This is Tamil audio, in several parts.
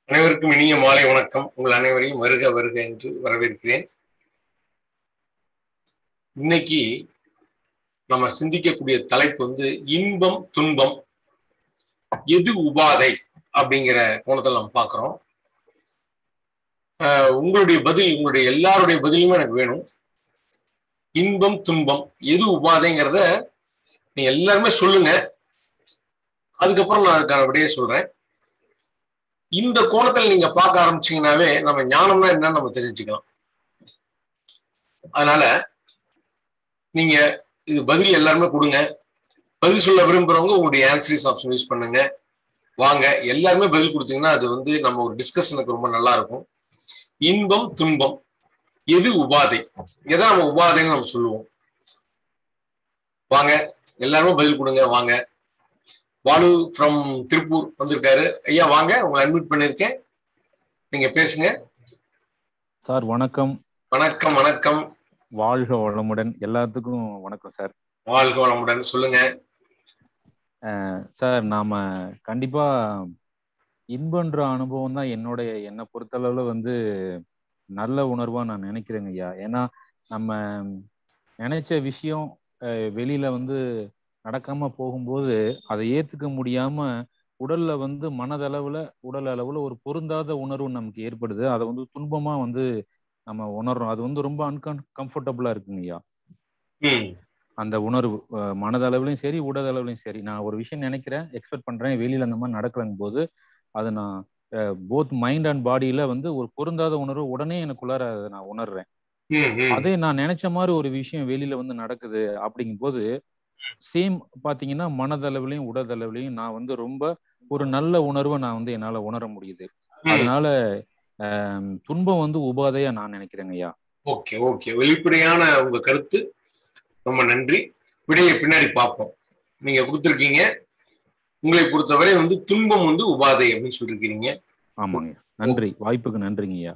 அனைவருக்கும் இனிய மாலை வணக்கம். உங்கள் அனைவரையும் வருக வருக என்று வரவேற்கிறேன். இன்னைக்கு நம்ம சிந்திக்கக்கூடிய தலைப்பு இன்பம் துன்பம் எது உபாதை அப்படிங்கிற கோணத்தில் நம்ம பார்க்கிறோம். உங்களுடைய எல்லாருடைய பதிலுமே எனக்கு வேணும். இன்பம் துன்பம் எது உபாதைங்கிறத நீங்க எல்லாருமே சொல்லுங்க. அதுக்கப்புறம் நான் அதுக்கான விடையை சொல்றேன். இந்த கோணத்தில் நீங்க பார்க்க ஆரம்பிச்சீங்கன்னாவே நம்ம ஞானம்னா என்னன்னு நம்ம தெரிஞ்சுக்கலாம். அதனால நீங்க இது பதில் எல்லாருமே கொடுங்க. பதில் சொல்ல விரும்புறவங்க உங்களுடைய ஆன்சரிஸ் ஆப்ஷன் யூஸ் பண்ணுங்க. வாங்க, எல்லாருமே பதில் கொடுத்தீங்கன்னா அது நம்ம ஒரு டிஸ்கஷனுக்கு ரொம்ப நல்லா இருக்கும். இன்பம் துன்பம் எது உபாதை, எதை நம்ம உபாதைன்னு நம்ம சொல்லுவோம். வாங்க, எல்லாருமே பதில் கொடுங்க. வாங்க, பாலு ஃப்ரம் திருப்பூர் வந்திருக்காரு. ஐயா வாங்க, உங்களை அட்மிட் பண்ணிருக்கேன், நீங்க பேசுங்க. சார் வணக்கம். வணக்கம் வணக்கம். வாழ்க வளமுடன். எல்லாத்துக்கும் வணக்கம் சார். வாழ்க வளமுடன். சொல்லுங்க சார். நாம கண்டிப்பா இன்பன்ற அனுபவம் தான் என்னை பொறுத்தளவுல நல்ல உணர்வா நான் நினைக்கிறேங்க ஐயா. ஏன்னா நம்ம நினைச்ச விஷயம் வெளியில நடக்காம போகும்போது அதை ஏத்துக்க முடியாம உடல்ல உடல் அளவுல ஒரு பொருந்தாத உணர்வு நமக்கு ஏற்படுது. அதை துன்பமா நம்ம உணர்றோம். அது ரொம்ப கம்ஃபர்டபுளா இருக்குங்க ஐயா. அந்த உணர்வு மனதளவுலையும் சரி உடலளவுலையும் சரி. நான் ஒரு விஷயம் நினைக்கிறேன், எக்ஸ்பெக்ட் பண்றேன், வெளியில அந்த மாதிரி நடக்கலங்கும் போது அது நான் போத் மைண்ட் அண்ட் பாடியில ஒரு பொருந்தாத உணர்வு உடனே எனக்குள்ளார அதை நான் உணர்றேன். அதே நான் நினைச்ச மாதிரி ஒரு விஷயம் வெளியில நடக்குது அப்படிங்கும் போது சேம் பாத்தீங்கன்னா மனதளவுலையும் உடலளவுலையும் நான் ரொம்ப ஒரு நல்ல உணர்வை நான் என்னால உணர முடியுது. அதனால துன்பம் உபாதையா நான் நினைக்கிறேங்க ஐயா. ஓகே ஓகே, வெளிப்படையான உங்க கருத்து. ரொம்ப நன்றி. விடையை பின்னாடி பார்ப்போம். நீங்க கொடுத்துருக்கீங்க, உங்களை பொறுத்தவரை துன்பம் உபாதை அப்படின்னு சொல்லிருக்கீங்க. ஆமாங்க, நன்றி. வாய்ப்புக்கு நன்றிங்க ஐயா.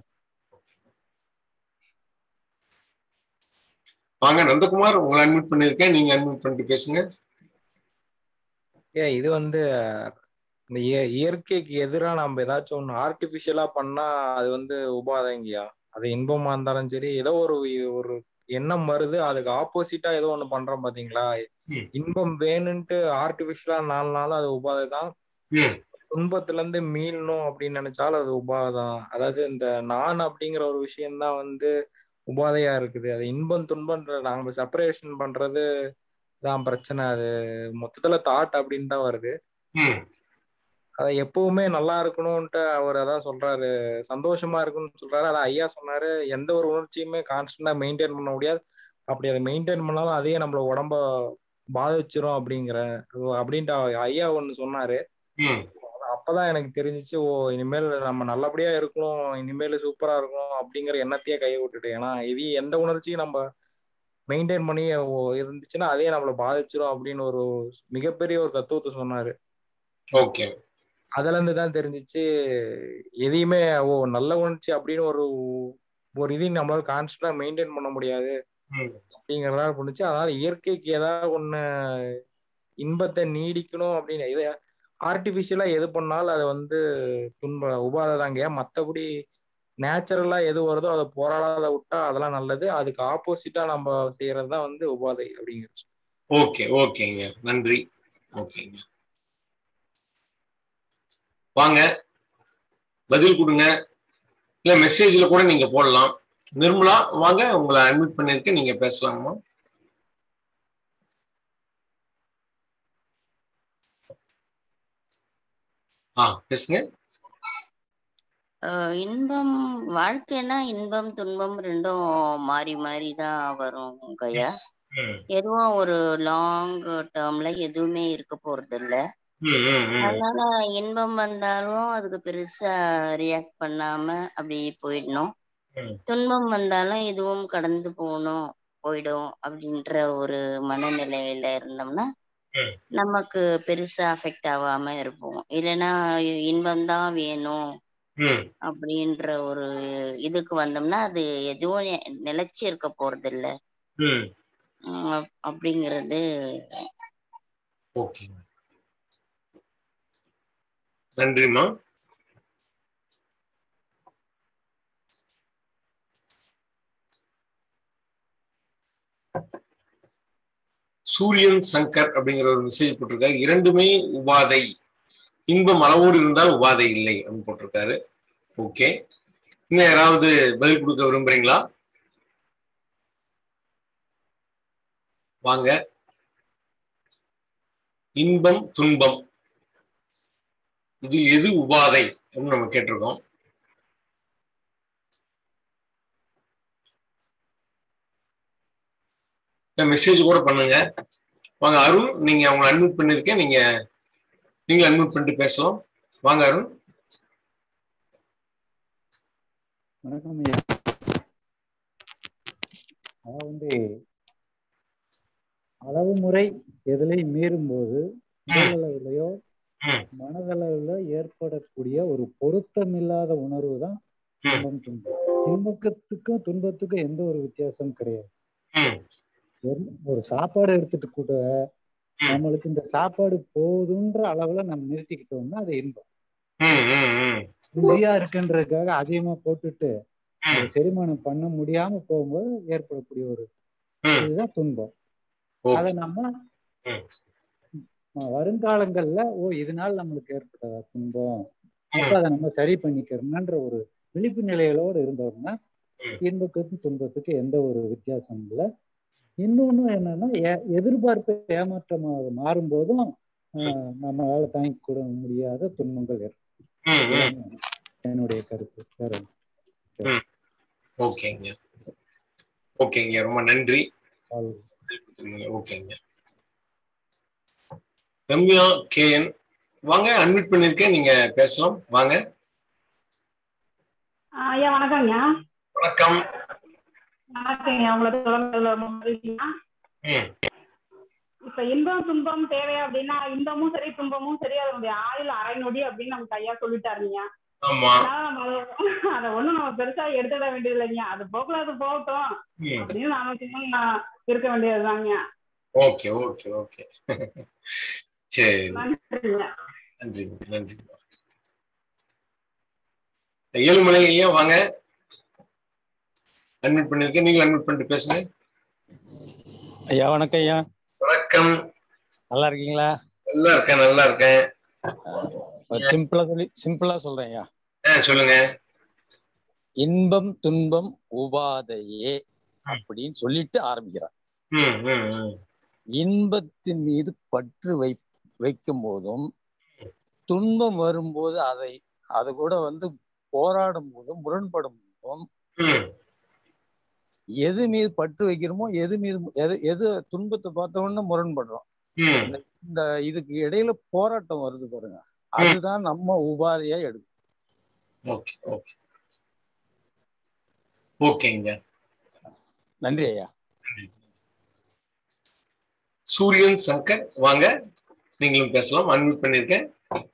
வாங்க நந்தகுமார், உங்களை அட்மிட் பண்ணிருக்கேன், நீங்க அட்மிட் பண்ணிட்டு பேசுங்க. இது இந்த இயற்கைக்கு எதிராக நம்ம ஏதாச்சும் ஒண்ணு ஆர்டிபிஷியலா பண்ணா அது உபாதைங்கய்யா. அது இன்பமா இருந்தாலும் சரி, ஏதோ ஒரு எண்ணம் வருது, அதுக்கு ஆப்போசிட்டா ஏதோ ஒண்ணு பண்றோம் பாத்தீங்களா. இன்பம் வேணும்ட்டு ஆர்டிபிஷியலா நாளுனாலும் அது உபாதை தான். துன்பத்துல இருந்து மீளணும் அப்படின்னு நினைச்சாலும் அது உபாதை தான். அதாவது இந்த நான் அப்படிங்கிற ஒரு விஷயம்தான் உபாதையா இருக்குது. அது இன்பம் துன்பன்ற நாம செப்பரேஷன் பண்றது தான் பிரச்சனை. அது மொத்தத்துல தாட் அப்படின்னு தான் வருது. அத எப்பவுமே நல்லா இருக்கணும்ட்டு அவர் அதான் சொல்றாரு, சந்தோஷமா இருக்குன்னு சொல்றாரு. அதான் ஐயா சொன்னாரு, எந்த ஒரு உணர்ச்சியுமே கான்ஸ்டன்டா மெயின்டைன் பண்ண முடியாது. அப்படி அதை மெயின்டைன் பண்ணாலும் அதே நம்மள உடம்ப பாதிச்சிரும் அப்படின்ட்டு ஐயா ஒண்ணு சொன்னாரு. அப்பதான் எனக்கு தெரிஞ்சிச்சு, ஓ இனிமேல் நம்ம நல்லபடியா இருக்கணும், இனிமேல் சூப்பரா இருக்கணும் அப்படிங்கிற எண்ணத்தையே கையை விட்டுட்டேன். ஏன்னா இது எந்த உணர்ச்சியும் நம்ம மெயின்டைன் பண்ணி இருந்துச்சுன்னா அதே நம்மளை பாதிச்சிரும் அப்படின்னு ஒரு மிகப்பெரிய ஒரு தத்துவத்தை சொன்னாரு. ஓகே, அதுல இருந்து தான் தெரிஞ்சிச்சு, எதையுமே நல்ல உணர்ச்சி அப்படின்னு ஒரு இதையும் நம்மளால கான்ஸ்டன்டா மெயின்டைன் பண்ண முடியாது அப்படிங்கறதா புரிஞ்சுச்சு. அதனால இயற்கைக்கு ஏதாவது ஒண்ணு இன்பத்தை நீடிக்கணும் அப்படின்னு இதை ஆர்டிபிஷியலா எது பண்ணாலும் அது உபாதை தாங்க. மற்றபடி நேச்சுரலா எது வருதோ அதை போராடாத விட்டா அதெல்லாம் நல்லது. அதுக்கு ஆப்போசிட்டா நம்ம செய்யறதுதான் உபாதை அப்படிங்கிறது. ஓகே ஓகேங்க, நன்றி. ஓகேங்க, வாங்க பதில் கொடுங்க. இல்ல மெசேஜ்ல கூட நீங்க போடலாம். நிர்மலா வாங்க, உங்களை அட்மிட் பண்ணிருக்கேன், நீங்க பேசலாமா? பேசுங்க. இன்பம் வாழ்க்கைன்னா இன்பம் துன்பம் ரெண்டும் மாறி மாறி தான் வரும் கையா. எதுவும் ஒரு லாங் டேர்ம்ல எதுவுமே இருக்க போறது இல்ல. அதனால இன்பம் வந்தாலும் அதுக்கு பெருசா ரியாக்ட் பண்ணாம அப்படியே போயிடணும். துன்பம் வந்தாலும் இதுவும் கடந்து போயிடும் அப்படின்ற ஒரு மனநிலையில இருந்தோம்னா நமக்கு பெருசா அஃபெக்ட் ஆகாம இருப்போம். இல்லைன்னா இன்பம் தான் வேணும் அப்படின்ற ஒரு இதுக்கு வந்தோம்னா அது எதுவும் நிலைச்சு இருக்க போறது இல்ல அப்படிங்கிறது. ஓகே, நன்றிமா. சூரியன் சங்கர் அப்படிங்கிற ஒரு மெசேஜ் போட்டிருக்காரு. இரண்டுமே உபாதை, இன்பம் அளவோடு இருந்தால் உபாதை இல்லை அப்படின்னு போட்டிருக்காரு. ஓகே, இன்னும் யாராவது பதில் கொடுக்க விரும்புறீங்களா? வாங்க. இன்பம் துன்பம் இதில் எது உபாதை அப்படின்னு நம்ம கேட்டிருக்கோம். மெசேஜ் கூட பண்ணுங்க. வாங்க அருண், நீங்க அவங்களை அட்மிட் பண்ணிருக்கேன், நீங்க அட்மிட் பண்ணிட்டு பேசலாம். வாங்க அருண். வணக்கம் ஐயா. அதாவது அளவு முறை எதிலை மீறும் போது உடல் அளவிலையோ மனதளவுல ஏற்படக்கூடிய ஒரு பொருத்தமில்லாத உணர்வு தான் இன்பம் துன்பம். இன்பத்துக்கும் துன்பத்துக்கும் எந்த ஒரு வித்தியாசம் கிடையாது. ஒரு சாப்பாடு எடுத்துட்டு கூட நம்மளுக்கு இந்த சாப்பாடு போதுன்ற அளவுல நம்ம நிறுத்திக்கிட்டோம்னா அது இன்பம். ருசியா இருக்குன்றதுக்காக அதிகமா போட்டுட்டு செரிமானம் பண்ண முடியாம போகும்போது ஏற்படக்கூடிய ஒரு இதுதான் துன்பம். அத நம்ம வருங்காலங்கள்ல இதனால நம்மளுக்கு ஏற்பட்ட துன்பம், அப்ப அதை நம்ம சரி பண்ணிக்கிறோம்ன்ற ஒரு விழிப்பு நிலைகளோடு இருந்தோம்னா இன்பத்துக்கும் துன்பத்துக்கு எந்த ஒரு வித்தியாசம் இல்லை. இன்னொன்னு என்னன்னா, எதிர்பார்ப்பு ஏமாற்றமாக மாறும்போதும் நம்மளால தாங்கி கூட முடியாத துன்பங்கள் ஏற்படும். என்னுடைய கருத்து. ஓகேங்க, ஓகேங்க, ரொம்ப நன்றி. ஓகேங்க. ரம்யா கேஎன், வாங்க, அட்மிட் பண்ணிருக்கேன், நீங்க பேசலாம். வாங்க. ஐயா வணக்கம்யா. வணக்கம். வணக்கம்யா, உங்களுக்கு இப்ப இன்பம் துன்பம் தேவை அப்படின்னா இன்பமும் சரி துன்பமும் சரி அதனுடைய ஆயுள் அரை நொடி அப்படின்னு நமக்கு ஐயா சொல்லிட்டாருங்க. அத ஒண்ணும் நம்ம பெருசா எடுத்துட வேண்டியது இல்லைங்க. அது போக்குல அது போகட்டும் அப்படின்னு நாம சும்மா இருக்க வேண்டியதுதாங்க. ஓகே ஓகே ஓகே, சரி, நன்றி நன்றி. ஏழுமலை ஐயா வாங்க, அட்மிட் பண்ணிருக்கேன், நீங்க அட்மிட் பண்ணிட்டு பேசுங்க. ஐயா வணக்கம் ஐயா. வணக்கம். நல்லா இருக்கீங்களா? நல்லா இருக்கேன், நல்லா இருக்கேன். சிம்பிளா சொல்றேன் ஐயா. சொல்லுங்க. இன்பம் துன்பம் உபாதையே அப்படின்னு சொல்லிட்டு ஆரம்பிக்கிறான். இன்பத்தின் மீது பற்று வைக்கும் போதும் துன்பம் வரும்போது அது கூட போராடும் போதும் முரண்படும் போதும் எது மீது பற்று வைக்கிறோமோ எது துன்பத்தை பார்த்த உடனே முரண்படுறோம். இந்த இதுக்கு இடையில போராட்டம் வருது பாருங்க, அதுதான் நம்ம உபாதையா எடுக்கும். ஓகே ஓகே ஓகேங்க, நன்றி ஐயா. சூரியன் சங்கர் வாங்க, நீங்களும் பேசலாம், அன்மியூட் பண்ணிருக்கேன்.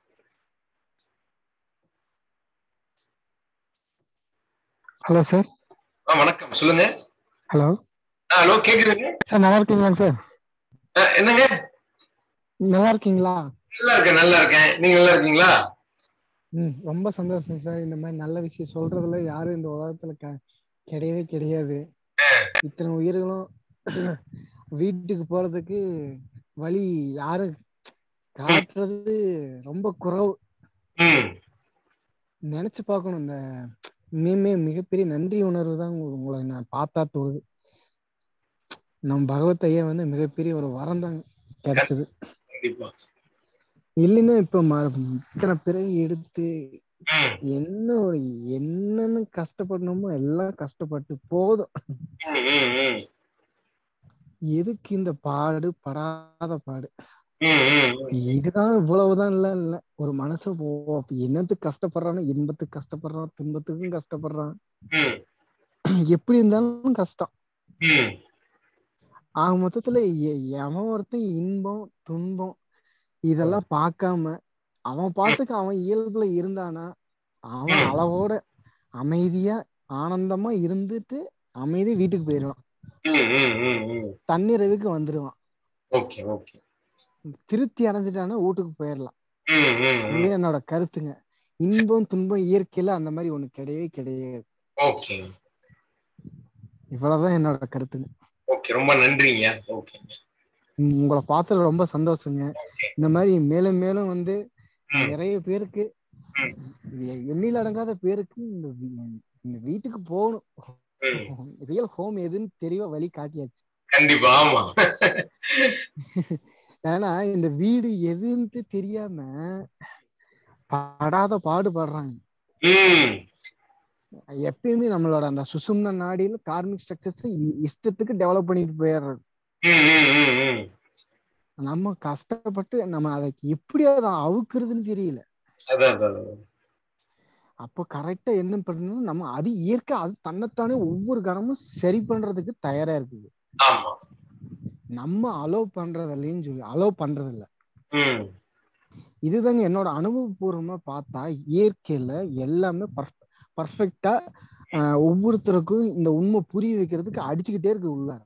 Hello sir. வணக்கம், சொல்லுங்க. ஹலோ ஹலோ, கேக்குதுங்க சார்? நல்லா இருக்கீங்களா சார்? என்னங்க, நல்லா இருக்கீங்களா? நல்லா இருக்கேன், நல்லா இருக்கேன். நீங்க நல்லா இருக்கீங்களா? ரொம்ப சந்தோஷம் சார். இந்த மாதிரி நல்ல விஷயம் சொல்றதுல யாரும் இந்த உலகத்துல கிடையவே கிடையாது. இத்தனை உயிர்களும் வீட்டுக்கு போறதுக்கு வழி யாரும் காட்டுறது ரொம்ப குறைவு. நினைச்சு பார்க்கணும். இந்த மிகப்பெரிய நன்றி உணர்வு தான் உங்களை நான் பார்த்தா தோணுது. நம் பகவத் ஐயா மிகப்பெரிய ஒரு வரம் தான் கிடைச்சது. இல்லைன்னா இப்ப இத்தனை பிறகு எடுத்து என்னன்னு கஷ்டப்படணுமோ எல்லாம் கஷ்டப்பட்டு போதும். எதுக்கு இந்த பாடு படாத பாடு? இதுதான் இவ்வளவுதான் இல்ல ஒரு மனசு என்னத்துக்கு கஷ்டப்படுறான்னு, இன்பத்துக்கு கஷ்டப்படுறான், துன்பத்துக்கும் கஷ்டப்படுறான். எப்படி இருந்தாலும் கஷ்டம். ஆக மொத்தத்துல எவன் ஒருத்தன் இன்பம் துன்பம் இதெல்லாம் பார்க்காம அவன் பாட்டுக்கு அவன் இயல்புல இருந்தானா, அவன் அளவோட அமைதியா ஆனந்தமா இருந்துட்டு அமைதி வீட்டுக்கு போயிடுவான், தன்னிறைவுக்கு வந்துடுவான். திருப்தி அடைஞ்சிட்டானா வீட்டுக்கு போயிடலாம். இது என்னோட கருத்துங்க. இன்பம் துன்பம் இயற்கையில அந்த மாதிரி ஒண்ணு கிடையவே கிடையாது. இவ்வளவுதான் என்னோட கருத்துங்க. ரொம்ப நன்றிங்க. உங்களை பார்த்தது ரொம்ப சந்தோஷங்க. இந்த மாதிரி மேலும் மேலும் வந்து நிறைய பேருக்கு, எண்ணில் அடங்காத பேருக்கு இந்த வீட்டுக்கு போகணும். ரியல் ஹோம் எதுன்னு தெரிய வழி காட்டியாச்சு. கண்டிப்பா. ஆமா. ஏன்னா இந்த வீடு எதுன்னு தெரியாம படாத பாடுபடுறாங்க. எப்பயுமே நம்மளோட அந்த சுசும்ன நாடியில கார்மிக் ஸ்ட்ரக்சர்ஸ் இஷ்டத்துக்கு டெவலப் பண்ணிட்டு போயிடுறது. நம்ம கஷ்டப்பட்டு நம்ம அதை எப்படி அதை அவுக்குறதுன்னு தெரியல. அப்போ கரெக்டா என்ன பண்ணணும், நம்ம அது இயற்கை, அது தன்னைத்தானே ஒவ்வொரு கணமும் சரி பண்றதுக்கு தயாரா இருக்குது. நம்ம அலோவ் பண்றதில்லைன்னு சொல்லி அலோவ் பண்றது இல்ல. இதுதாங்க என்னோட அனுபவபூர்வமா பார்த்தா இயற்கையில எல்லாமே பர்ஃபெக்டா ஒவ்வொருத்தருக்கும் இந்த உண்மை புரிய வைக்கிறதுக்கு அடிச்சுக்கிட்டே இருக்கு உள்ளார.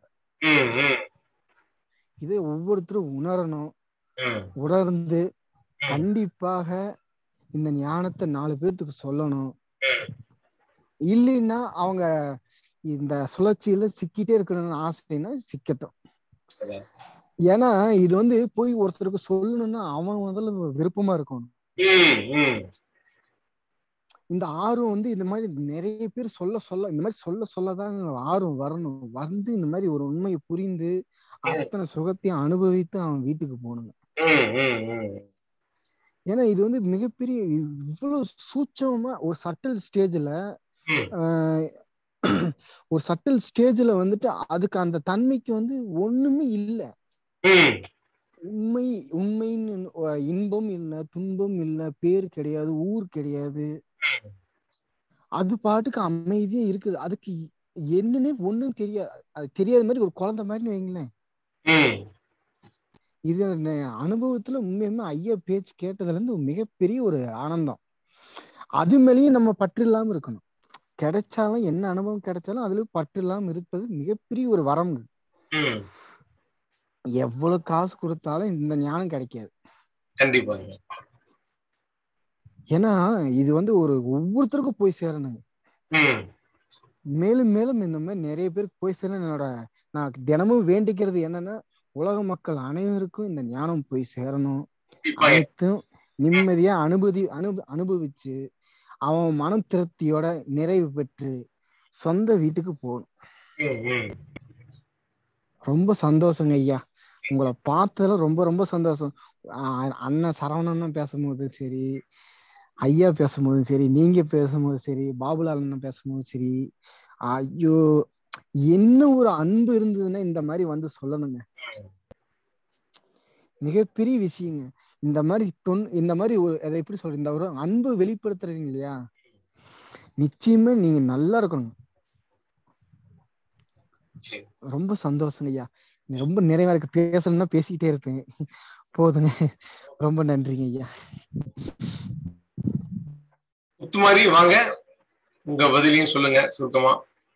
இதை ஒவ்வொருத்தரும் உணரணும். உணர்ந்து கண்டிப்பாக இந்த ஞானத்தை 4 பேர்த்துக்கு சொல்லணும். இல்லைன்னா அவங்க இந்த சுழற்சியில சிக்கிட்டே இருக்கணும்னு ஆசைன்னா சிக்கட்டும். ஏன்னா இது வந்து போய் ஒருத்தருக்கு சொல்லணும்னா அவன் முதல்ல விருப்பமா இருக்கணும். இந்த ஆர்வம் வந்து இந்த மாதிரி நிறைய பேர் சொல்ல இந்த மாதிரி சொல்லதான் ஆர்வம் வரணும். வந்து இந்த மாதிரி ஒரு உண்மையை புரிந்து அத்தனை சுகத்தையும் அனுபவித்து அவன் வீட்டுக்கு போகணுங்க. ஏன்னா இது வந்து மிகப்பெரிய இவ்வளவு சூட்சமா ஒரு சட்டில் ஸ்டேஜ்ல வந்துட்டு அதுக்கு அந்த தன்மைக்கு வந்து ஒண்ணுமே இல்லை. உண்மைன்னு இன்பம் இல்லை, துன்பம் இல்லை, பேர் கிடையாது, ஊர் கிடையாது. அது பாட்டுக்கு அமைதியா இருக்குது. அதுக்கு என்னன்னே ஒண்ணும் தெரியாது. அது தெரியாத மாதிரி ஒரு குழந்தை மாதிரி வைங்களேன். இது அனுபவத்துல உண்மையுமே ஐயா பேச்சு கேட்டதுல இருந்து மிகப்பெரிய ஒரு ஆனந்தம். அது மேலேயும் நம்ம பற்று இல்லாம இருக்கணும். கிடைச்சாலும் என்ன அனுபவம் கிடைச்சாலும் அதுல பற்று இல்லாம இருப்பது மிகப்பெரிய ஒரு வரம். எவ்வளவு காசு கொடுத்தாலும் இந்த ஞானம் கிடைக்காது. கண்டிப்பா. ஏன்னா இது வந்து ஒவ்வொருத்தருக்கும் போய் சேரணுங்க. மேலும் மேலும் இந்த மாதிரி நிறைய பேருக்கு போய் சேரணும். நான் தினமும் வேண்டிக்கிறது என்னன்னா, உலக மக்கள் அனைவருக்கும் இந்த ஞானம் போய் சேரணும். அனைத்தும் நிம்மதியா அனுபவிச்சு அவன் மனம் திருப்தியோட நிறைவு பெற்று சொந்த வீட்டுக்கு போகணும். ரொம்ப சந்தோஷங்க ஐயா, உங்களை பார்த்ததுல ரொம்ப ரொம்ப சந்தோஷம். அண்ணன் சரவணன் பேசும்போது சரி, ஐயா பேசும்போதும் சரி, நீங்க பேசும்போது சரி, பாபுலால் அண்ணன் பேசும்போது சரி, ஐயோ என்ன ஒரு அன்பு இருந்ததுன்னா இந்த மாதிரி வந்து சொல்லணுங்க. மிகப்பெரிய விஷயங்க. இந்த மாதிரி ஒரு அதை எப்படி சொல்ற, இந்த ஒரு அன்பு வெளிப்படுத்துறீங்க இல்லையா, நிச்சயமா நீங்க நல்லா இருக்கணும். ரொம்ப சந்தோஷம் ஐயா, ரொம்ப நிறைவா இருக்கு. பேசணும்னா பேசிக்கிட்டே இருப்பேன். போதுங்க, ரொம்ப நன்றிங்க ஐயா. முத்துமாரி வாங்க, உங்க பதிலையும் சொல்லுங்க சுருக்கமா.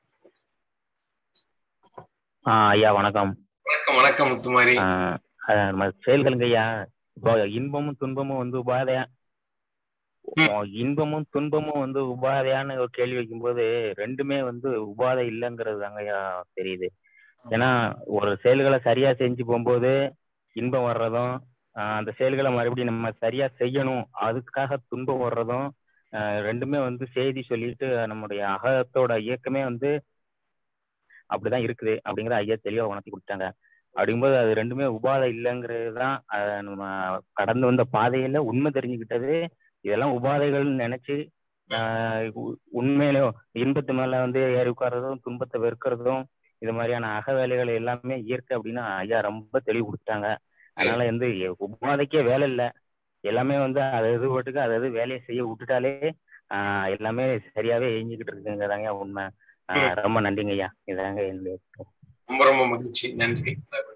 ஐயா வணக்கம். வணக்கம் முத்துமாரி. செயல்களுங்க ஐயா. இப்போ இன்பமும் துன்பமும் வந்து உபாதையா, இன்பமும் துன்பமும் வந்து உபாதையான்னு ஒரு கேள்வி வைக்கும்போது ரெண்டுமே வந்து உபாதை இல்லைங்கிறது தாங்க ஐயா தெரியுது. ஏன்னா ஒரு செயல்களை சரியா செஞ்சு போகும்போது இன்பம் வர்றதும், அந்த செயல்களை மறுபடியும் நம்ம சரியா செய்யணும் அதுக்காக துன்பம் வர்றதும், ரெண்டுமே வந்து செய்தி சொல்லிட்டு நம்முடைய அகத்தோட இயக்கமே வந்து அப்படிதான் இருக்குது அப்படிங்கிற ஐயா தெளிவா உணர்த்தி கொடுத்தாங்க. அப்படிங்கும்போது அது ரெண்டுமே உபாதை இல்லைங்கிறது தான் நம்ம கடந்து வந்த பாதையில உண்மை தெரிஞ்சுக்கிட்டது. இதெல்லாம் உபாதைகள்னு நினைச்சு உண்மையில இன்பத்து மேல வந்து ஏறி உட்கார்றதும், துன்பத்தை வெறுக்கிறதும், இது மாதிரியான அக வேலைகள் எல்லாமே இயற்கை அப்படின்னு ஐயா ரொம்ப தெளிவு கொடுத்தாங்க. அதனால வந்து உபாதைக்கே வேலை இல்லை, எல்லாமே வந்து அது பாட்டுக்கு அதாவது வேலையை செய்ய விட்டுட்டாலே எல்லாமே சரியாவே எஞ்சிக்கிட்டு இருக்குங்கிறதாங்க உண்மை. ரொம்ப நன்றிங்க ஐயா. இதாங்க என்னுடைய. ரொம்ப ரொம்ப மகிழ்ச்சி, நன்றி.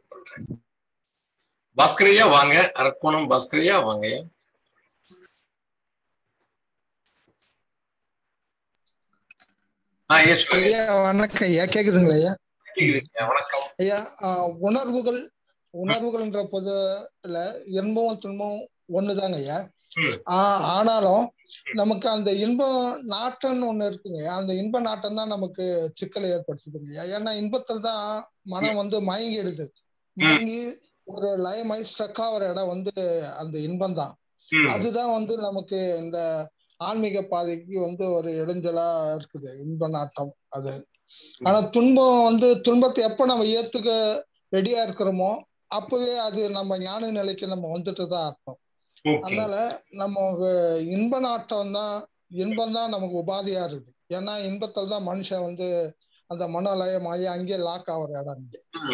பாஸ்கரையா வாங்க, அரக்கோணம் பாஸ்கரையா வாங்க. வணக்கம் ஐயா, கேக்குதுங்களா ஐயா? வணக்கம் ஐயா. உணர்வுகள்ன்ற பொதுல இன்பமும் துன்பமும் ஒண்ணுதாங்க ஐயா. ஆனாலும் நமக்கு அந்த இன்ப நாட்டம்னு ஒண்ணு இருக்குங்க. அந்த இன்ப நாட்டம் தான் நமக்கு சிக்கலை ஏற்படுத்துதுங்க. ஏன்னா இன்பத்தில் தான் மனம் வந்து மயங்கிடுது. மயங்கி ஒரு லயமாய் ஸ்ட்ரக் ஆகிற இடம் வந்து அந்த இன்பம் தான். அதுதான் வந்து நமக்கு இந்த ஆன்மீக பாதைக்கு வந்து ஒரு இடைஞ்சலா இருக்குது, இன்ப நாட்டம் அது. ஆனா துன்பம் வந்து துன்பத்தை எப்ப நம்ம ஏத்துக்க ரெடியா இருக்கிறோமோ அப்பவே அது நம்ம ஞான நிலைக்கு நம்ம வந்துட்டு தான் அர்த்தம். அதனால நம்ம இன்ப நாட்டம் தான், இன்பம் தான் நமக்கு உபாதியா இருக்குது. ஏன்னா இன்பத்தில் தான் மனுஷன் வந்து அந்த மனோலயமாயி அங்கேயே லாக் ஆகிற இடம்.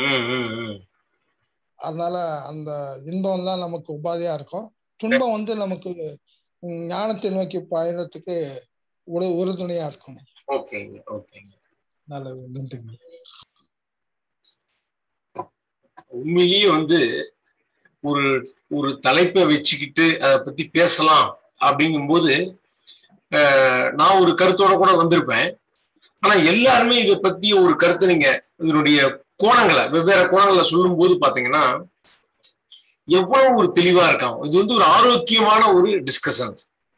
அதனால அந்த இன்பம் தான் நமக்கு உபாதியா இருக்கும். துன்பம் வந்து நமக்கு ஞானத்தை நோக்கி பயணத்துக்கு உறுதுணையா இருக்கும். நல்லது, நன்றிங்க. உண்மையிலேயே வந்து ஒரு ஒரு தலைப்பை வச்சுக்கிட்டு அதை பத்தி பேசலாம் அப்படிங்கும்போது நான் ஒரு கருத்தோட கூட வந்திருப்பேன். ஆனா எல்லாருமே இதை பத்தி ஒரு கருத்தை நீங்க இதனுடைய கோணங்களை வெவ்வேறு கோணங்களை சொல்லும் போது பாத்தீங்கன்னா எவ்வளவு ஒரு தெளிவா இருக்காங்க. இது வந்து ஒரு ஆரோக்கியமான ஒரு டிஸ்கஷன்.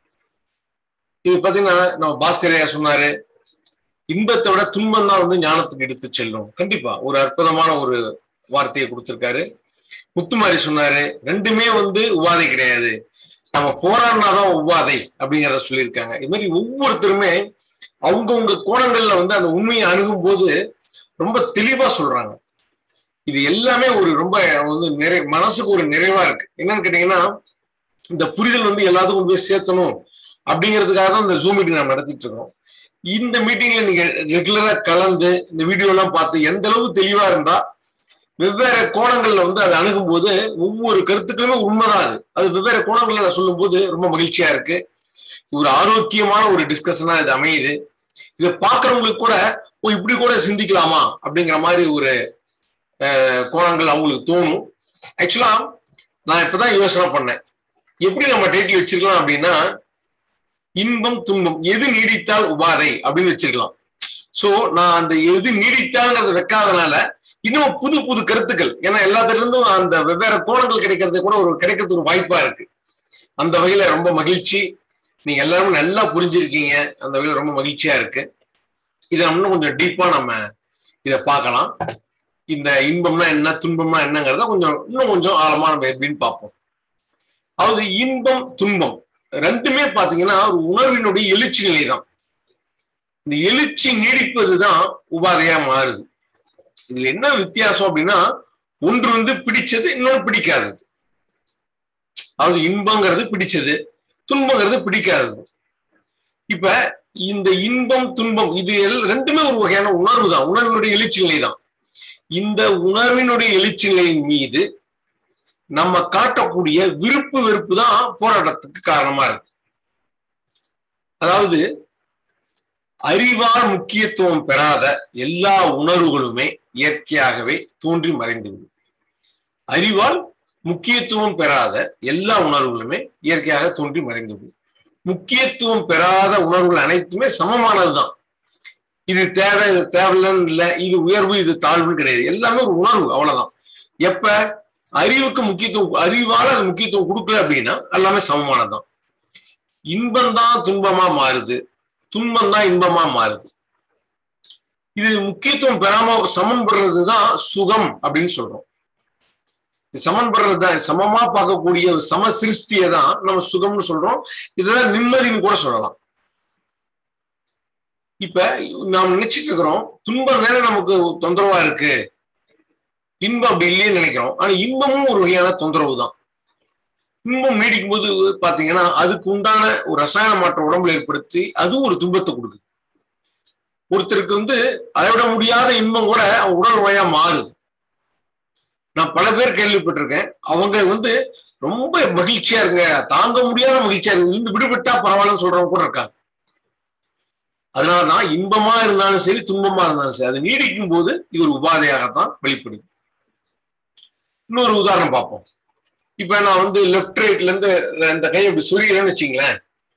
இது பாத்தீங்கன்னா நம்ம பாஸ்கரையா சொன்னாரு, இன்பத்தை விட துன்பம் தான் வந்து ஞானத்துக்கு எடுத்து செல்லும். கண்டிப்பா ஒரு அற்புதமான ஒரு வார்த்தையை கொடுத்திருக்காரு. முத்துமாரி சொன்னாரு, ரெண்டுமே வந்து உபாதை கிடையாது, நம்ம போராடினாதான் உபாதை அப்படிங்கிறத சொல்லியிருக்காங்க. இது மாதிரி ஒவ்வொருத்தருமே அவங்கவுங்க கோணங்கள்ல வந்து அந்த உண்மையை அணுகும் போது ரொம்ப தெளிவா சொல்றாங்க. இது எல்லாமே ஒரு ரொம்ப வந்து மனசுக்கு ஒரு நிறைவா இருக்கு. என்னன்னு கேட்டீங்கன்னா, இந்த புரிதல் வந்து எல்லாத்துக்கும் போய் சேர்த்தணும் அப்படிங்கிறதுக்காக தான் இந்த ஜூம் மீட்டிங் நம்ம நடத்திட்டு இருக்கோம். இந்த மீட்டிங்ல நீங்க ரெகுலரா கலந்து இந்த வீடியோ எல்லாம் பார்த்து எந்த அளவு தெளிவா இருந்தா வெவ்வேறு கோணங்கள்ல வந்து அதை அணுகும் போது ஒவ்வொரு கருத்துக்களுமே உண்மைதான். அது வெவ்வேறு கோணங்கள்ல சொல்லும் போது ரொம்ப மகிழ்ச்சியா இருக்கு. ஒரு ஆரோக்கியமான ஒரு டிஸ்கஷனா இது அமையுது. இதை பார்க்கறவங்களுக்கு கூட இப்படி கூட சிந்திக்கலாமா அப்படிங்கிற மாதிரி ஒரு கோணங்கள் அவங்களுக்கு தோணும். ஆக்சுவலா நான் இப்பதான் யோசனை பண்ணேன், எப்படி நம்ம டைட்டில் வச்சிருக்கலாம் அப்படின்னா, இன்பம் துன்பம் எது நீடித்தால் உபாதை அப்படின்னு வச்சிருக்கலாம். சோ நான் அந்த எது நீடித்தால்ங்கிறத வைக்காதனால இன்னும் புது புது கருத்துக்கள், ஏன்னா எல்லாத்துல இருந்தும் அந்த வெவ்வேறு கோணங்கள் கிடைக்கிறது கூட கிடைக்கிறது ஒரு வாய்ப்பா இருக்கு. அந்த வகையில ரொம்ப மகிழ்ச்சி. நீங்க எல்லாருமே நல்லா புரிஞ்சிருக்கீங்க, அந்த வகையில ரொம்ப மகிழ்ச்சியா இருக்கு. இதை இன்னும் கொஞ்சம் டீப்பா நம்ம இதை பார்க்கலாம். இந்த இன்பம்னா என்ன, துன்பம்னா என்னங்கிறத இன்னும் கொஞ்சம் ஆழமா நம்ம எப்படின்னு பார்ப்போம். அதாவது இன்பம் துன்பம் ரெண்டுமே பாத்தீங்கன்னா ஒரு உணர்வினுடைய எழுச்சி நிலை தான். இந்த எழுச்சி நீடிப்பதுதான் உபாதையா மாறுது. இதுல என்ன வித்தியாசம் அப்படின்னா, ஒன்று வந்து பிடிச்சது, இன்னொன்று பிடிக்காதது. அதாவது இன்பங்கிறது பிடிச்சது, துன்பங்கிறது பிடிக்காதது. இப்ப இந்த இன்பம் துன்பம் இது ரெண்டுமே ஒரு வகையான உணர்வு தான், உணர்வினுடைய எழுச்சி நிலை தான். இந்த உணர்வினுடைய எழுச்சி நிலையின் மீது நம்ம காட்டக்கூடிய விருப்பு வெறுப்பு தான் போராட்டத்துக்கு காரணமா இருக்கு. அதாவது அறிவால் முக்கியத்துவம் பெறாத எல்லா உணர்வுகளுமே இயற்கையாகவே தோன்றி மறைந்துவிடும். அறிவால் முக்கியத்துவம் பெறாத எல்லா உணர்வுகளுமே இயற்கையாக தோன்றி மறைந்துவிடும். முக்கியத்துவம் பெறாத உணர்வுகள் அனைத்துமே சமமானதுதான். இது தேவை, இது தேவையில்லைன்னு இல்லை, இது உயர்வு, இது தாழ்வுன்னு கிடையாது. எல்லாமே ஒரு உணர்வு, அவ்வளவுதான். எப்ப அறிவுக்கு முக்கியத்துவம், அறிவால அது முக்கியத்துவம் கொடுக்கல அப்படின்னா எல்லாமே சமமானதுதான். இன்பம் தான் துன்பமா மாறுது, துன்பம் தான் இன்பமா மாறுது. இது முக்கியத்துவம் பெறாம சமன் படுறதுதான் சுகம் அப்படின்னு சொல்றோம். சமன்படுறதுதான், சமமா பார்க்கக்கூடிய சம சிருஷ்டியை தான் நம்ம சுகம்னு சொல்றோம். இதெல்லாம் நிம்மதின்னு கூட சொல்லலாம். இப்ப நாம் நினைச்சிட்டு இருக்கிறோம், துன்பம் தானே நமக்கு தொந்தரவா இருக்கு, இன்பம் அப்படி இல்லையே நினைக்கிறோம். ஆனா இன்பமும் ஒரு வகையான தொந்தரவு தான். இன்பம் நீடிக்கும் போது பாத்தீங்கன்னா அதுக்கு உண்டான ஒரு ரசாயன மாற்றம் உடம்புல ஏற்படுத்தி அதுவும் ஒரு துன்பத்தை கொடுக்குது. ஒருத்தருக்கு வந்து அளவிட முடியாத இன்பம் கூட அவன் உடல் நோயா மாறுது. நான் பல பேர் கேள்விப்பட்டிருக்கேன், அவங்க வந்து ரொம்ப மகிழ்ச்சியா இருங்க, தாங்க முடியாத மகிழ்ச்சியா இருக்கு, இருந்து விடுபட்டா பரவாயில்லன்னு சொல்றவங்க கூட இருக்காங்க. அதனாலதான் இன்பமா இருந்தாலும் சரி, துன்பமா இருந்தாலும் சரி, அது நீடிக்கும் போது இது ஒரு உபாதையாகத்தான் வெளிப்படுது. இன்னொரு உதாரணம் பார்ப்போம். இப்ப நான் வந்து லெப்ட் ரைட்ல இருந்து இந்த கையை இப்படி சொரியறேன்னு வச்சுங்களேன்,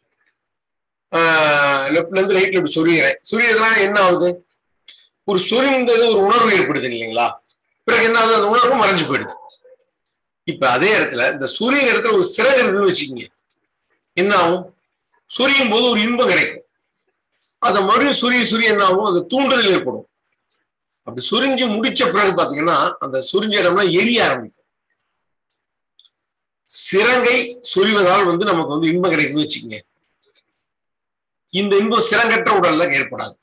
லெப்ட்ல இருந்து ரைட்ல இப்படி சொரியறேன். சொரியறதுனால என்ன ஆகுது, ஒரு சொரிந்தது ஒரு உணர்வு ஏற்படுது இல்லைங்களா? பிறகு என்ன ஆகுது, அந்த உணர்வு மறைஞ்சு போயிடுது. இப்ப அதே இடத்துல இந்த சொரியிற இடத்துல ஒரு சிறகு இருக்குன்னு வச்சுக்கோங்க, என்ன ஆகும், சொரியும் போது ஒரு இன்பம் கிடைக்கும். அதை மறுபடியும் சொரிய என்ன ஆகும், அது தூண்டுதல் ஏற்படும். அப்படி சொரிஞ்சு முடிச்ச பிறகு பாத்தீங்கன்னா அந்த சொரிஞ்ச இடம்லாம் எரிய ஆரம்பிக்கும். சிரங்கை சொரிவதால் வந்து நமக்கு வந்து இன்பம் கிடைக்குதுன்னு வச்சுக்கோங்க. இந்த இன்பம் சிரங்கற்ற உடல்ல ஏற்படாது.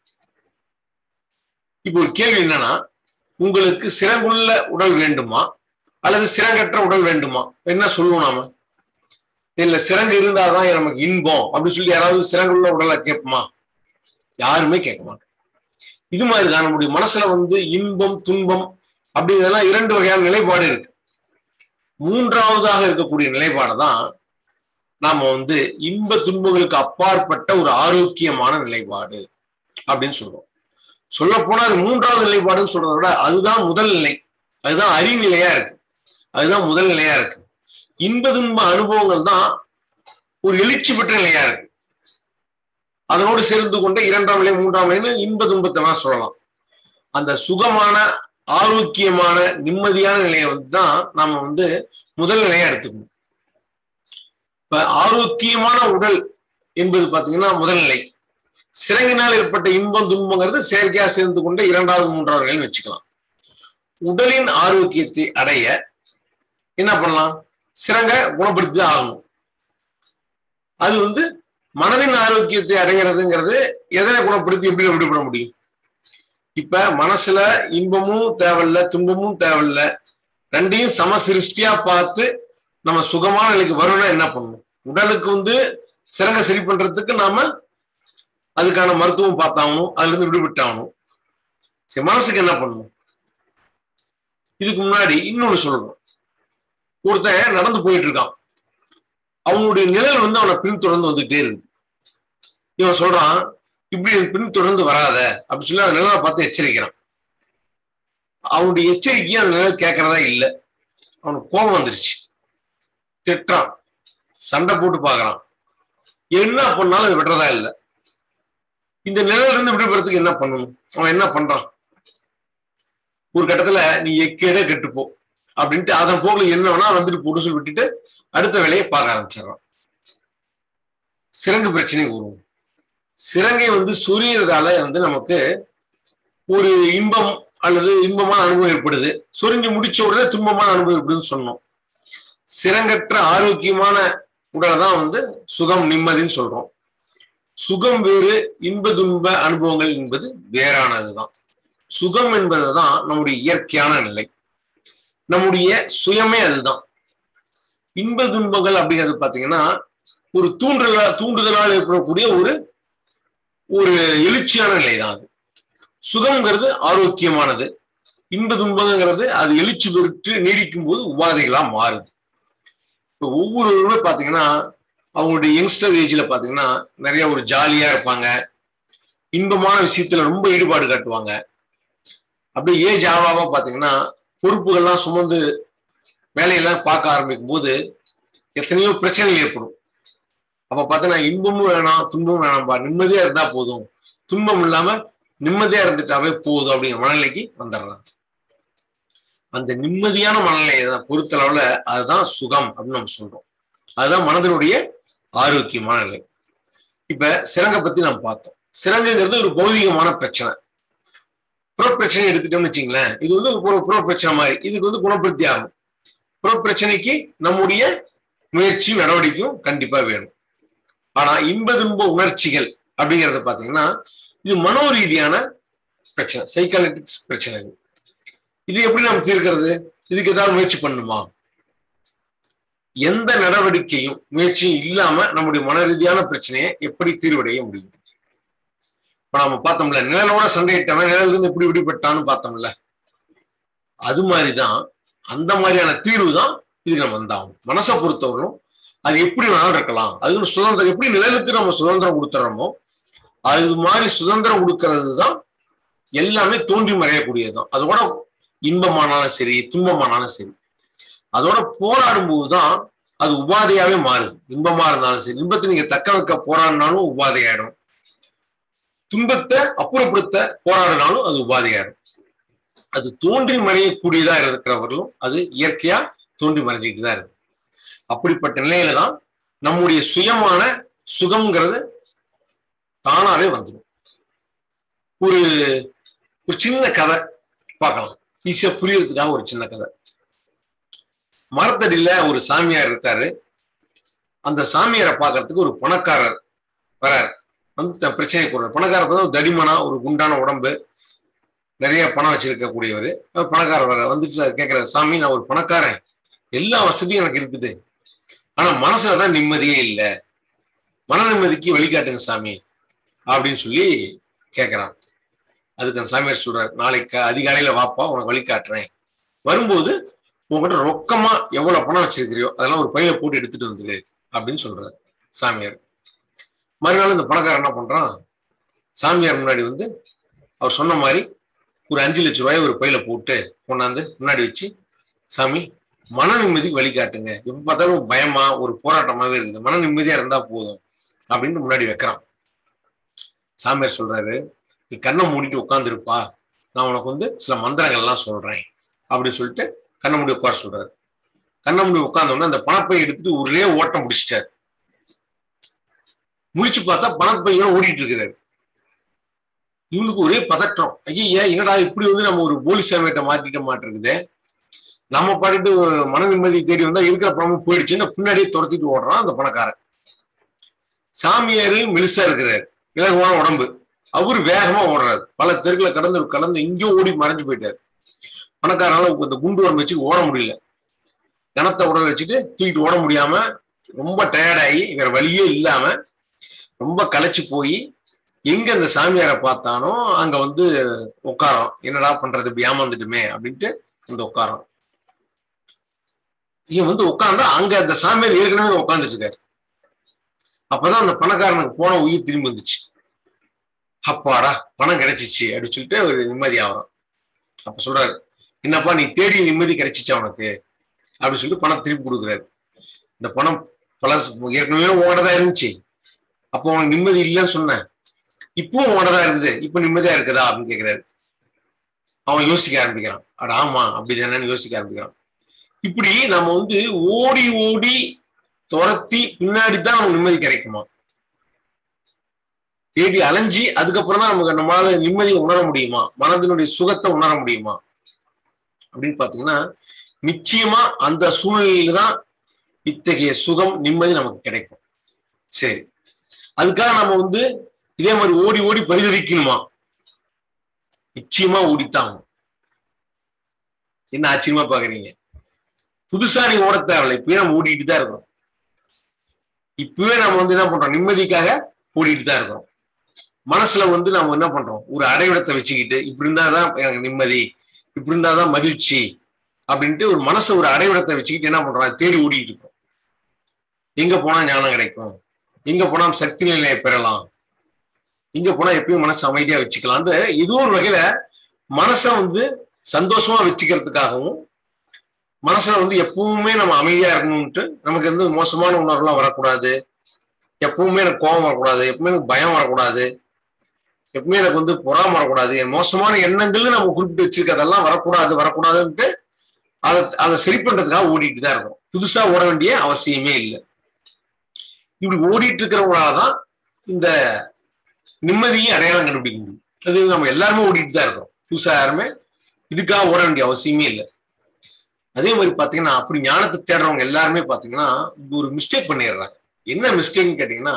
இப்போ ஒரு கேள்வி என்னன்னா, உங்களுக்கு சிரங்குள்ள உடல் வேண்டுமா அல்லது சிரங்கற்ற உடல் வேண்டுமா? என்ன சொல்லுவோம் நாம? இல்ல சிரங்கு இருந்தாதான் நமக்கு இன்பம் அப்படின்னு சொல்லி யாராவது சிரங்குள்ள உடலை கேட்போமா? யாருமே கேட்க மாட்டோம். இது மாதிரிதான் நம்முடைய மனசுல வந்து இன்பம் துன்பம் அப்படிங்கிறதெல்லாம் 2 வகையான நிலைப்பாடு இருக்கு. 3ஆவதாக இருக்கக்கூடிய நிலைப்பாடு தான் நாம வந்து இன்ப துன்பங்களுக்கு அப்பாற்பட்ட ஒரு ஆரோக்கியமான நிலைப்பாடு அப்படின்னு சொல்றோம். சொல்ல போனா அது 3ஆவது நிலைப்பாடுன்னு சொல்றதை விட அதுதான் முதல் நிலை, அதுதான் அறிநிலையா இருக்கு, அதுதான் முதல் நிலையா இருக்கு. இன்ப துன்ப அனுபவங்கள் தான் ஒரு எழுச்சி பெற்ற நிலையா இருக்கு. அதனோடு சேர்ந்து கொண்ட 2ஆம் நிலை 3ஆம் நிலைன்னு இன்ப துன்பத்தை தான் சொல்லலாம். அந்த சுகமான ஆரோக்கியமான நிம்மதியான நிலையை வந்து தான் நாம வந்து முதல் நிலையா எடுத்துக்கணும். இப்ப ஆரோக்கியமான உடல் என்பது பாத்தீங்கன்னா முதல் நிலை. சிரங்கினால் ஏற்பட்ட இன்பம் துன்பங்கிறது செயற்கையா சேர்ந்து கொண்ட 2ஆவது 3ஆவது நிலைன்னு வச்சுக்கலாம். உடலின் ஆரோக்கியத்தை அடைய என்ன பண்ணலாம்? சிரங்க குணப்படுத்தி ஆகணும். அது வந்து மனதின் ஆரோக்கியத்தை அடைகிறதுங்கிறது எதனை குணப்படுத்தி எப்படி விடுபட முடியும்? இப்ப மனசுல இன்பமும் தேவையில்ல துன்பமும் தேவையில்ல, 2ஐயும் சம சிருஷ்டியா பார்த்து நம்ம சுகமான நிலைக்கு வரணும்னா என்ன பண்ணணும்? உடலுக்கு வந்து சிரங்க சரி பண்றதுக்கு நாம அதுக்கான மருத்துவம் பார்த்தாகணும், அதுல இருந்து விடுபட்டாகணும். சரி, மனசுக்கு என்ன பண்ணணும்? இதுக்கு முன்னாடி இன்னொன்னு சொல்லணும். ஒருத்தன் நடந்து போயிட்டு இருக்கான், அவனுடைய நிழல் வந்து அவனை பின்தொடர்ந்து வந்துகிட்டே இருக்கு. இவன் சொல்றான், இப்படி பின்தொடர்ந்து வராத அப்படின்னு சொல்லி அந்த நிழலை பார்த்து எச்சரிக்கிறான். அவனுடைய எச்சரிக்கையை அந்த நிழல் கேட்கறதா இல்லை. அவனுக்கு கோபம் வந்துருச்சு, திட்டுறான், சண்டை போட்டு பாக்குறான். என்ன பண்ணாலும் அது விடுறதா இல்லை. இந்த நிழல்ல இருந்து விடுபடுறதுக்கு என்ன பண்ணணும்? அவன் என்ன பண்றான்? ஒரு கட்டத்துல நீ எக்கேடே கெட்டுப்போ அப்படின்ட்டு அதன் போக்குல என்ன வேணா வந்துட்டு போட்டு சொல்லி விட்டுட்டு அடுத்த வேலையை பார்க்க ஆரம்பிச்சிடறான். சிரங்கு பிரச்சனை வரும். சிரங்கை வந்து சொரியறதால வந்து நமக்கு ஒரு இன்பம் அல்லது இன்பமான அனுபவம் ஏற்படுது. சொரிஞ்சு முடிச்ச உடனே துன்பமான அனுபவம் ஏற்படுதுன்னு சொன்னோம். சிரங்கற்ற ஆரோக்கியமான உடலை தான் வந்து சுகம் நிம்மதின்னு சொல்றோம். சுகம் வேறு, இன்ப துன்ப அனுபவங்கள் என்பது வேறானதுதான். சுகம் என்பதுதான் நம்முடைய இயற்கையான நிலை, நம்முடைய சுயமே அதுதான். இன்ப துன்பங்கள் அப்படிங்கிறது பாத்தீங்கன்னா ஒரு தூண்டுதலால் ஏற்படக்கூடிய ஒரு ஒரு எழுச்சியான நிலை தான் அது. சுகம்ங்கிறது ஆரோக்கியமானது, இன்ப துன்பங்கிறது அது எழுச்சி பெற்று நீடிக்கும் போது உபாதைகளா மாறுது. இப்போ ஒவ்வொருவருமே பாத்தீங்கன்னா அவங்களுடைய யங்ஸ்டர் ஏஜ்ல பாத்தீங்கன்னா நிறைய ஒரு ஜாலியா இருப்பாங்க, இன்பமான விஷயத்துல ரொம்ப ஈடுபாடு காட்டுவாங்க. அப்படியே ஏஜ் ஆவாவா பாத்தீங்கன்னா பொறுப்புகள்லாம் சுமந்து வேலையெல்லாம் பார்க்க ஆரம்பிக்கும் போது எத்தனையோ பிரச்சனைகள் ஏற்படும். அப்ப பார்த்தீங்கன்னா இன்பமும் வேணாம் துன்பமும் வேணாம்பா, நிம்மதியா இருந்தா போதும், துன்பம் இல்லாம நிம்மதியா இருந்துட்டாவே போதும் அப்படிங்கிற மனநிலைக்கு வந்துடுறாங்க. அந்த நிம்மதியான மனநிலையை பொறுத்தளவுல அதுதான் சுகம் அப்படின்னு நம்ம சொல்றோம். அதுதான் மனதினுடைய ஆரோக்கியமான நிலை. இப்ப சிரங்கை பத்தி நம்ம பார்த்தோம். சிரங்குங்கிறது ஒரு பௌதிகமான பிரச்சனை. புற பிரச்சனை எடுத்துட்டோம்னு வச்சுங்களேன், இது வந்து ஒரு புற பிரச்சனை மாதிரி, இதுக்கு வந்து குணப்படுத்தி ஆகும். புற பிரச்சனைக்கு நம்முடைய முயற்சியும் நடவடிக்கையும் கண்டிப்பா வேணும். ஆனா இன்ப துன்ப உணர்ச்சிகள் அப்படிங்கறத பாத்தீங்கன்னா இது மனோ ரீதியான பிரச்சனை, சைக்காலஜிக் பிரச்சனை. இது எப்படி நம்ம தீர்க்கிறது? இதுக்கு ஏதாவது முயற்சி பண்ணுமா? எந்த நடவடிக்கையும் முயற்சியும் இல்லாம நம்முடைய மன ரீதியான பிரச்சனையை எப்படி தீர்வடைய முடியும்? இப்ப நம்ம பார்த்தோம்ல, நிழலோட சண்டையிட்டவன் நிழல் இருந்து எப்படி விடுபட்டான்னு பார்த்தோம்ல, அது மாதிரிதான் அந்த மாதிரியான தீர்வு தான் இதுக்கு நம்ம வந்தாகும். மனசை பொறுத்தவரையும் அது எப்படி வேணாலும் இருக்கலாம், அதுக்கு சுதந்திரம், எப்படி நிழலுக்கு நம்ம சுதந்திரம் கொடுத்துறோமோ அது மாதிரி சுதந்திரம் கொடுக்கறது தான் எல்லாமே தோன்றி மறையக்கூடியதுதான். அதோட இன்பமானாலும் சரி துன்பமானாலும் சரி அதோட போராடும் போதுதான் அது உபாதையாவே மாறுது. இன்பமா இருந்தாலும் சரி, இன்பத்தை நீங்க தக்க வைக்க போராடினாலும் உபாதையாயிடும், துன்பத்தை அப்புறப்படுத்த போராடினாலும் அது உபாதையாயிடும். அது தோன்றி மறையக்கூடியதா இருக்கிறவர்களும் அது இயற்கையா தோன்றி மறைஞ்சிட்டு தான் இருக்கு. அப்படிப்பட்ட நிலையில தான் நம்முடைய சுயமான சுகம்ங்கிறது தானாவே வந்துடும். ஒரு சின்ன கதை பார்க்கலாம், ஈஸியா புரியறதுக்காக ஒரு சின்ன கதை. மரத்தடியில ஒரு சாமியார் இருக்காரு. அந்த சாமியாரை பார்க்கறதுக்கு ஒரு பணக்காரர் வரார். வந்து பிரச்சனை கூறார். பணக்காரர் தான் தடிமனா, ஒரு குண்டான உடம்பு, நிறைய பணம் வச்சிருக்கக்கூடியவர். பணக்காரர் வர வந்துட்டு கேட்கிறார், சாமி நான் ஒரு பணக்காரன், எல்லா வசதியும் எனக்கு இருக்குது, ஆனா மனசுலதான் நிம்மதியே இல்லை, மன நிம்மதிக்கு வழிகாட்டுங்க சாமி அப்படின்னு சொல்லி கேட்கிறான். அதுக்கு அந்த சாமியார் சொல்றாரு, நாளைக்கு அதிகாலையில வாப்பா, உனக்கு வழிகாட்டுறேன், வரும்போது உங்ககிட்ட ரொக்கமா எவ்வளவு பணம் வச்சிருக்கிறியோ அதெல்லாம் ஒரு பையில போட்டு எடுத்துட்டு வந்துரு அப்படின்னு சொல்றாரு சாமியார். மறுநாள் இந்த பணக்காரன் என்ன பண்றான், சாமியார் முன்னாடி வந்து அவர் சொன்ன மாதிரி ஒரு 5 லட்சம் ரூபாய் ஒரு பையில போட்டு கொண்டாந்து முன்னாடி வச்சு, சாமி மன நிம்மதிக்கு வழிகாட்டுங்க, எப்ப பார்த்தாலும் பயமா ஒரு போராட்டமாவே இருக்குது, மன நிம்மதியா இருந்தா போதும் அப்படின்னு முன்னாடி வைக்கிறான். சாமியார் சொல்றாரு, நீ கண்ணை மூடிட்டு உட்காந்துருப்பா, நான் உனக்கு வந்து சில மந்திரங்கள்லாம் சொல்றேன் அப்படின்னு சொல்லிட்டு கண்ணை மூடி உட்கார சொல்றாரு. கண்ணை மூடி உட்கார்ந்தோம்னா அந்த பணப்பை எடுத்துட்டு ஒரே ஓட்டம் முடிச்சிட்டாரு. முடிச்சு பார்த்தா பணப்பையோட ஓடிட்டு இருக்கிறாரு. இவனுக்கு ஒரே பதற்றம், ஐயா என்னடா இப்படி வந்து நம்ம ஒரு போலி சாமியிட்ட மாட்டிட்ட மாட்டிருக்குது, நம்ம பாட்டுட்டு மன நிம்மதி தேடி வந்தா இருக்கிற பணமும் போயிடுச்சுன்னு பின்னாடியே துரத்திட்டு ஓடுறான் அந்த பணக்காரன். சாமியாரு மெலிசா இருக்கிறாரு, இலகுவான உடம்பு, அவரு வேகமா ஓடுறாரு, பல தெருக்களை கடந்து இங்கேயும் ஓடி மறைஞ்சு போயிட்டாரு. பணக்காரனால இந்த குண்டு உடம்பு வச்சு ஓட முடியல, கனத்த உடல் வச்சுட்டு தூக்கிட்டு ஓட முடியாம ரொம்ப டயர்டாகி வேற வழியே இல்லாம ரொம்ப களைச்சு போய் எங்க அந்த சாமியாரை பார்த்தானோ அங்க வந்து உட்காரோம், என்னடா பண்றது இப்படி ஏமாந்துட்டுமே அப்படின்ட்டு அந்த உட்காரோம். இவன் வந்து உட்கார்ந்தா அங்க அந்த சாமியார் ஏற்கனவே உட்கார்ந்துட்டு இருக்காரு. அப்பதான் அந்த பணக்காரனுக்கு போன உயிர் திரும்பி வந்துச்சு. அப்பாடா பணம் கிடைச்சிச்சு அப்படின்னு சொல்லிட்டு ஒரு நிம்மதி ஆகிறோம். அப்ப சொல்றாரு, என்னப்பா நீ தேடி நிம்மதி கிடைச்சிச்சா உனக்கு அப்படின்னு சொல்லிட்டு பணம் திருப்பி கொடுக்குறாரு. இந்த பணம் பல ஏற்கனவே உங்கள்கிட்டதான் இருந்துச்சு, அப்போ உனக்கு நிம்மதி இல்லைன்னு சொன்னேன், இப்பவும் உங்கள்கிட்டதான் இருக்குது, இப்ப நிம்மதியா இருக்குதா அப்படின்னு கேட்கிறாரு. அவன் யோசிக்க ஆரம்பிக்கிறான், அட ஆமா அப்படிதானு யோசிக்க ஆரம்பிக்கிறான். இப்படி நம்ம வந்து ஓடி ஓடி துரத்தி பின்னாடிதான் நமக்கு நிம்மதி கிடைக்குமா, தேடி அலைஞ்சி அதுக்கப்புறம் தான் நமக்கு நம்மளால நிம்மதியை உணர முடியுமா, மனதினுடைய சுகத்தை உணர முடியுமா அப்படின்னு பாத்தீங்கன்னா நிச்சயமா அந்த சூழ்நிலையில தான் இத்தகைய சுகம் நிம்மதி நமக்கு கிடைக்கும். சரி, அதுக்காக நம்ம வந்து இதே மாதிரி ஓடி ஓடி பரிதவிக்கணுமா? நிச்சயமா ஓடித்தான். என்ன ஆச்சரியமா பாக்குறீங்க? புதுசா நீங்க ஓட தேவையில்லை, இப்பவே நம்ம ஓடிட்டு தான் இருக்கிறோம். இப்பவே நம்ம வந்து என்ன பண்றோம், நிம்மதிக்காக ஓடிட்டு தான் இருக்கிறோம். மனசுல வந்து நம்ம என்ன பண்றோம், ஒரு அடைவிடத்தை வச்சுக்கிட்டு இப்படி இருந்தாதான் எனக்கு நிம்மதி, இப்படி இருந்தாதான் மகிழ்ச்சி அப்படின்ட்டு ஒரு மனசை ஒரு அடைவிடத்தை வச்சுக்கிட்டு என்ன பண்றோம், தேடி ஓடிட்டு இருக்கோம். எங்க போனா ஞானம் கிடைக்கும், எங்க போனா சக்தி நிலையை பெறலாம், இங்க போனா எப்பயும் மனசு அமைதியா வச்சுக்கலாம்னு ஏதோ ஒரு வகையில மனசை வந்து சந்தோஷமா வச்சுக்கிறதுக்காகவும் மனசுல வந்து எப்பவுமே நம்ம அமைதியா இருக்கணும்ட்டு, நமக்கு வந்து மோசமான உணர்வுலாம் வரக்கூடாது, எப்பவுமே எனக்கு கோபம் வரக்கூடாது, எப்பவுமே எனக்கு பயம் வரக்கூடாது, எப்பவுமே எனக்கு வந்து பொறாம வரக்கூடாது, என் மோசமான எண்ணங்கள் நம்ம குறிப்பிட்டு வச்சிருக்கிறதெல்லாம் வரக்கூடாதுன்ட்டு அதை சரி பண்றதுக்காக ஓடிட்டு தான் இருக்கும். புதுசா ஓட வேண்டிய அவசியமே இல்லை. இப்படி ஓடிட்டு இருக்கிறவங்களாலதான் இந்த நிம்மதியை அடையாளம் கண்டுபிடிக்க முடியும். அது நம்ம எல்லாருமே ஓடிட்டு தான் இருக்கிறோம், புதுசா யாருமே இதுக்காக ஓட வேண்டிய அவசியமே இல்லை. அதே மாதிரி பாத்தீங்கன்னா அப்படி ஞானத்தை தேடுறவங்க எல்லாருமே பாத்தீங்கன்னா ஒரு மிஸ்டேக் பண்ணிடுறாங்க. என்ன மிஸ்டேக்னு கேட்டீங்கன்னா,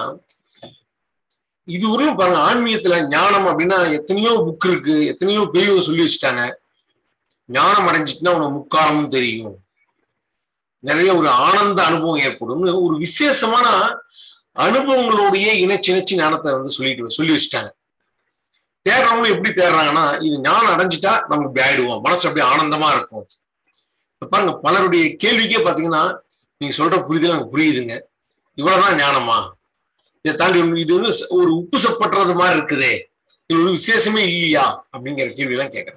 இது ஒரு பாருங்க, ஆன்மீகத்துல ஞானம் அப்படின்னா எத்தனையோ புக் இருக்கு, எத்தனையோ பெரியவங்க சொல்லி வச்சுட்டாங்க, ஞானம் அடைஞ்சிட்டுன்னா உனக்கு முக்காலமும் தெரியும், நிறைய ஒரு ஆனந்த அனுபவம் ஏற்படும், ஒரு விசேஷமான அனுபவங்களோடையே இணைச்சு ஞானத்தை வந்து சொல்லி வச்சுட்டாங்க. தேடுறவங்களும் எப்படி தேடுறாங்கன்னா, இது ஞானம் அடைஞ்சிட்டா நமக்கு இப்படி ஆயிடுவோம், மனசு அப்படியே ஆனந்தமா இருக்கும். பாருங்க, பலருடைய கேள்விக்கே பாத்தீங்கன்னா நீங்க சொல்ற புரிதல் எனக்கு புரியுதுங்க, இவ்வளவுதான் ஞானமா, இதை தாண்டி இது வந்து ஒரு உப்பு சப்பட்டுறது மாதிரி இருக்குதே, இது ஒரு விசேஷமே இல்லையா அப்படிங்கிற கேள்வி எல்லாம் கேட்கறேன்.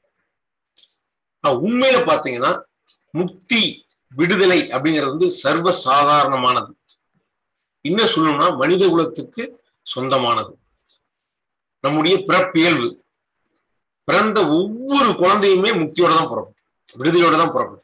உண்மையில பாத்தீங்கன்னா முக்தி விடுதலை அப்படிங்கிறது வந்து சர்வ சாதாரணமானது. இன்னும் சொல்லணும்னா மனித குலத்துக்கு சொந்தமானது, நம்முடைய பிறப்பியல்பு. பிறந்த ஒவ்வொரு குழந்தையுமே முக்தியோட தான் பிறக்கும், விடுதலையோட தான் பிறக்கும்.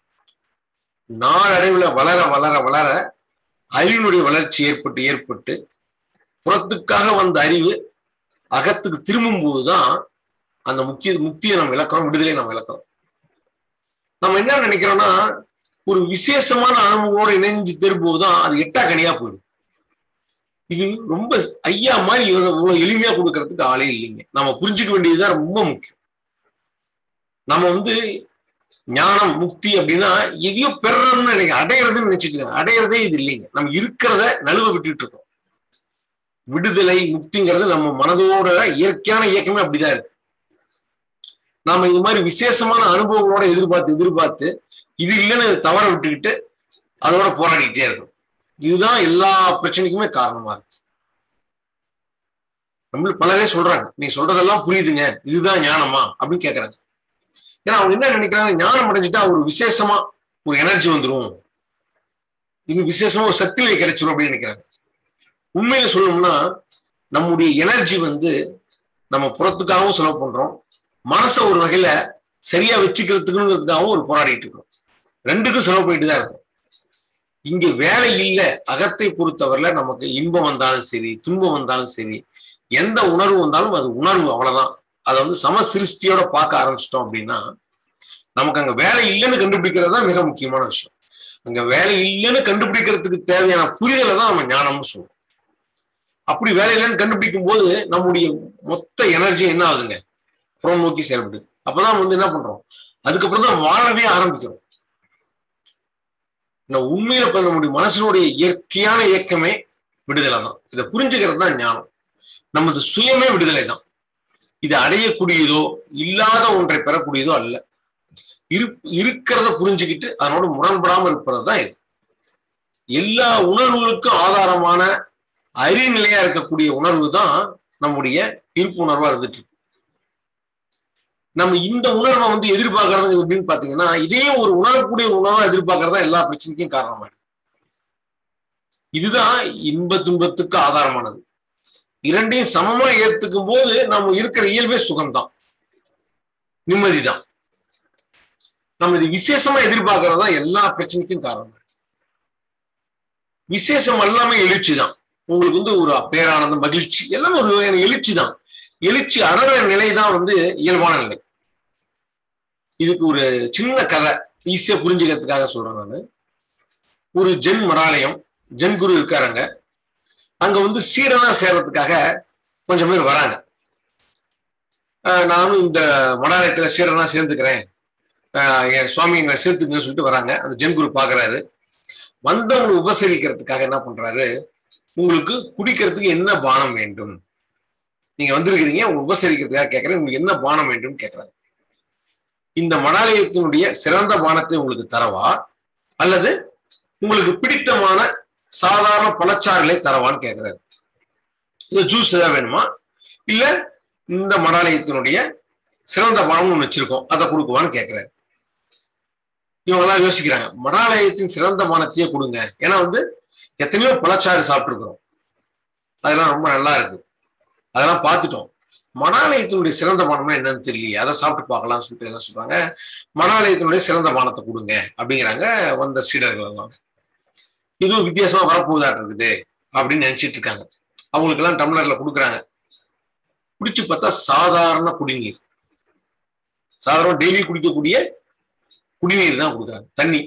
நாளடைவுல வளர வளர வளர அறிவினுடைய வளர்ச்சி ஏற்பட்டு புறத்துக்காக வந்த அறிவு அகத்துக்கு திரும்பும் போதுதான் அந்த முக்தியை நம்ம இழக்கிறோம், விடுதலையை நம்ம இழக்கிறோம். நம்ம என்ன நினைக்கிறோம்னா, ஒரு விசேஷமான அனுபவங்களோட இணைஞ்சு திரும்புவதுதான் அது எட்டா கனியா போயிடும். இது ரொம்ப ஐயா மாதிரி இவ்வளவு எளிமையா கொடுக்கறதுக்கு ஆளே இல்லைங்க. நம்ம புரிஞ்சுக்க வேண்டியதுதான் ரொம்ப முக்கியம். நம்ம வந்து ஞானம் முக்தி அப்படின்னா எதையோ பெறணும்னு நினைக்க அடையிறதுன்னு நினைச்சிட்டு இருக்காங்க. அடையிறதே இது இல்லைங்க. நம்ம இருக்கிறத நழுவ விட்டுட்டு இருக்கோம். விடுதலை முக்திங்கிறது நம்ம மனதோட இயற்கையான இயக்கமே அப்படிதான் இருக்கு. நாம இது மாதிரி விசேஷமான அனுபவங்களோட எதிர்பார்த்து இது இல்லைன்னு தவற விட்டுக்கிட்டு அதோட போராடிக்கிட்டே இருக்கும். இதுதான் எல்லா பிரச்சனைக்குமே காரணமா இருக்கு. நம்மளுக்கு பலரே சொல்றாங்க, நீ சொல்றதெல்லாம் புரியுதுங்க, இதுதான் ஞானமா அப்படின்னு கேட்கறாங்க. ஏன்னா அவங்க என்ன நினைக்கிறாங்க, ஞானம் அடைஞ்சிட்டா ஒரு விசேஷமா ஒரு எனர்ஜி வந்துடும், இது விசேஷமா ஒரு சக்தி கிடைச்சிடும் அப்படின்னு நினைக்கிறாங்க. உண்மையில சொல்லணும்னா நம்முடைய எனர்ஜி வந்து நம்ம புறத்துக்காகவும் செலவு பண்றோம், மனசை ஒரு வகையில சரியா வச்சுக்கிறதுக்குங்கிறதுக்காகவும் ஒரு போராடிட்டு இருக்கோம். ரெண்டுக்கும் செலவு போயிட்டு தான் இருக்கும். இங்க வேலை இல்லை. அகத்தை பொறுத்தவரையில நமக்கு இன்பம் வந்தாலும் சரி, துன்பம் வந்தாலும் சரி, எந்த உணர்வு வந்தாலும் அது உணர்வு, அவ்வளவுதான். அதை வந்து சம சிருஷ்டியோட பார்க்க ஆரம்பிச்சிட்டோம் அப்படின்னா நமக்கு அங்க வேலை இல்லைன்னு கண்டுபிடிக்கிறது தான் மிக முக்கியமான விஷயம். அங்க வேலை இல்லைன்னு கண்டுபிடிக்கிறதுக்கு தேவையான புரிதலை தான் நம்ம ஞானம்னு சொல்லுவோம். அப்படி வேலை இல்லைன்னு கண்டுபிடிக்கும் போது நம்முடைய மொத்த எனர்ஜி என்ன ஆகுதுங்க, புறம் நோக்கி செயல்படுது. அப்பதான் வந்து என்ன பண்றோம், அதுக்கப்புறம் தான் வாழவே ஆரம்பிக்கிறோம். உண்மையில நம்முடைய மனசனுடைய இயற்கையான இயக்கமே விடுதலை தான். இதை புரிஞ்சுக்கிறது தான் ஞானம். நமது சுயமே விடுதலை தான். இது அடையக்கூடியதோ இல்லாத ஒன்றை பெறக்கூடியதோ அல்ல. இருக்கிறத புரிஞ்சுக்கிட்டு அதனோட முரண்படாமல் இருப்பது தான் இது. எல்லா உணர்வுகளுக்கும் ஆதாரமான அறிநிலையா இருக்கக்கூடிய உணர்வு தான் நம்முடைய இருப்பு உணர்வா இருந்துட்டு இருக்கு. நம்ம இந்த உணர்வை வந்து எதிர்பார்க்கறது எப்படின்னு பாத்தீங்கன்னா, இதே ஒரு உணரக்கூடிய உணர்வா எதிர்பார்க்கறதா எல்லா பிரச்சனைக்கும் காரணமா இருக்கு. இதுதான் இன்ப துன்பத்துக்கு ஆதாரமானது. இரண்டையும் சமமா ஏத்துக்கும் போது நம்ம இருக்கிற இயல்பே சுகம்தான், நிம்மதிதான். நம்ம இது விசேஷமா எதிர்பார்க்கறதா எல்லா பிரச்சனைக்கும் காரணம். விசேஷம் எல்லாமே எழுச்சி தான். உங்களுக்கு வந்து ஒரு பேரானந்தம், மகிழ்ச்சி எல்லாமே ஒரு வகையான எழுச்சி தான். எழுச்சி அறகிற நிலை தான் வந்து இயல்பான நிலை. இதுக்கு ஒரு சின்ன கதை ஈஸியா புரிஞ்சுக்கிறதுக்காக சொல்றேன் நான். ஒரு ஜென் மடாலயம், ஜென் குரு இருக்காருங்க. அங்க வந்து சீடனா சேர்றதுக்காக கொஞ்சம் பேர் வராங்க. நானும் இந்த மடாலயத்துல சீடனா சேர்ந்துக்கிறேன், என் சுவாமி எங்களை சேர்த்துக்குன்னு சொல்லிட்டு வராங்க. அந்த ஜென் குரு பாக்குறாரு. வந்தவங்களை உபசரிக்கிறதுக்காக என்ன பண்றாரு, உங்களுக்கு குடிக்கிறதுக்கு என்ன பானம் வேண்டும், நீங்க வந்திருக்கிறீங்க உங்க உபசரிக்கிறதுக்காக கேட்கறேன், உங்களுக்கு என்ன பானம் வேண்டும் கேட்கறாங்க. இந்த மடாலயத்தினுடைய சிறந்த பானத்தை உங்களுக்கு தரவா அல்லது உங்களுக்கு பிடித்தமான சாதாரண பழச்சாறுகளை தரவான்னு கேட்கிறாரு. இந்த ஜூஸ் ஏதாவது வேணுமா, இல்ல இந்த மடாலயத்தினுடைய சிறந்த பானம் ஒண்ணு வச்சிருக்கோம் அதை கொடுக்குவான்னு கேட்கிறாரு. இவங்க எல்லாம் யோசிக்கிறாங்க, மடாலயத்தின் சிறந்த பானத்தையே கொடுங்க, ஏன்னா வந்து எத்தனையோ பழச்சாறு சாப்பிட்டுருக்கிறோம், அதெல்லாம் ரொம்ப நல்லா இருக்கு, அதெல்லாம் பார்த்துட்டோம். மடாலயத்தினுடைய சிறந்த பானம்னா என்னன்னு தெரியலையே, அதை சாப்பிட்டு பார்க்கலாம்னு சொல்லிட்டு என்ன சொல்றாங்க, மடாலயத்தினுடைய சிறந்த பானத்தை கொடுங்க அப்படிங்கிறாங்க வந்த சீடர்கள் எல்லாம். இதுவும் வித்தியாசமா வரப்போதாட்டு இருக்குது அப்படின்னு நினைச்சிட்டு இருக்காங்க. அவங்களுக்கு எல்லாம் டம்ளர்ல கொடுக்குறாங்க. குடிச்சு பார்த்தா சாதாரண குடிநீர், சாதாரண டெய்லி குடிக்கக்கூடிய குடிநீர் தான் கொடுக்குறாங்க, தண்ணி.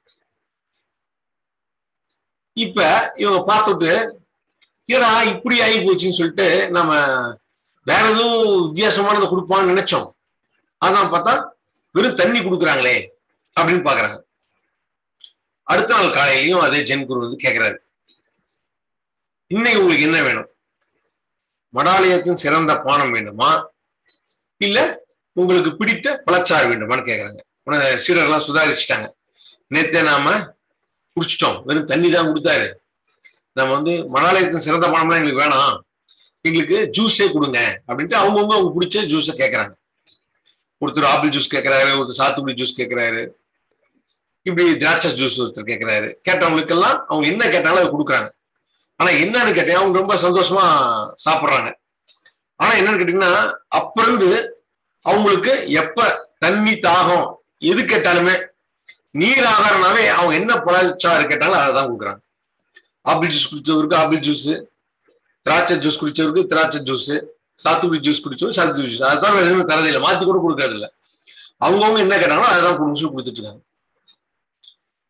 இப்ப இவங்க பார்த்துட்டு ஏடா இப்படி ஆகி போச்சுன்னு சொல்லிட்டு நம்ம வேற எதுவும் வித்தியாசமானதை கொடுப்பான்னு நினைச்சோம், அதான் பார்த்தா வெறும் தண்ணி கொடுக்குறாங்களே அப்படின்னு பாக்குறாங்க. அடுத்த நாள் காலையிலையும் அதே ஜென் குரு வந்து கேட்கிறாரு, இன்னைக்கு உங்களுக்கு என்ன வேணும், மடாலயத்தின் சிறந்த பானம் வேண்டுமா இல்ல உங்களுக்கு பிடித்த பழச்சாறு வேண்டுமான்னு கேட்கறாங்க. சீடர்கள்லாம் சுதாரிச்சுட்டாங்க. நேத்தே நாம குடிச்சிட்டோம், வெறும் தண்ணி தான் கொடுத்தாரு, நம்ம வந்து மடாலயத்தின் சிறந்த பானம்லாம் எங்களுக்கு வேணாம், எங்களுக்கு ஜூஸே கொடுங்க அப்படின்ட்டு அவங்கவுங்க அவங்க பிடிச்ச ஜூஸை கேட்கறாங்க. ஒருத்தர் ஆப்பிள் ஜூஸ் கேட்கிறாரு, ஒருத்தர் சாத்துக்குடி ஜூஸ் கேட்கிறாரு, இப்படி திராட்சை ஜூஸ் ஒருத்தர் கேட்கிறாரு. கேட்டவங்களுக்கெல்லாம் அவங்க என்ன கேட்டாலும் அதை கொடுக்குறாங்க. ஆனா என்னன்னு கேட்டேன், அவங்க ரொம்ப சந்தோஷமா சாப்பிட்றாங்க. ஆனா என்னன்னு கேட்டீங்கன்னா, அப்ப இருந்து அவங்களுக்கு எப்ப தண்ணி தாகம் எது கேட்டாலுமே, நீர் ஆகாரனாவே அவங்க என்ன பழச்சாறு கேட்டாலும் அதை தான் கொடுக்குறாங்க. ஆப்பிள் ஜூஸ் குடிச்சவருக்கு ஆப்பிள் ஜூஸ், திராட்சை ஜூஸ் குடிச்சவருக்கு திராட்சை ஜூஸ், சாத்துக்குடி ஜூஸ் குடிச்சவருக்கு சாத்துக்குடி ஜூஸ், அதுதான் எதுவுமே தரதில்லை, மாத்தி கூட கொடுக்கறது இல்லை. அவங்கவுங்க என்ன கேட்டாங்களோ அதான் கொடுத்து கொடுத்துட்டு இருக்காங்க.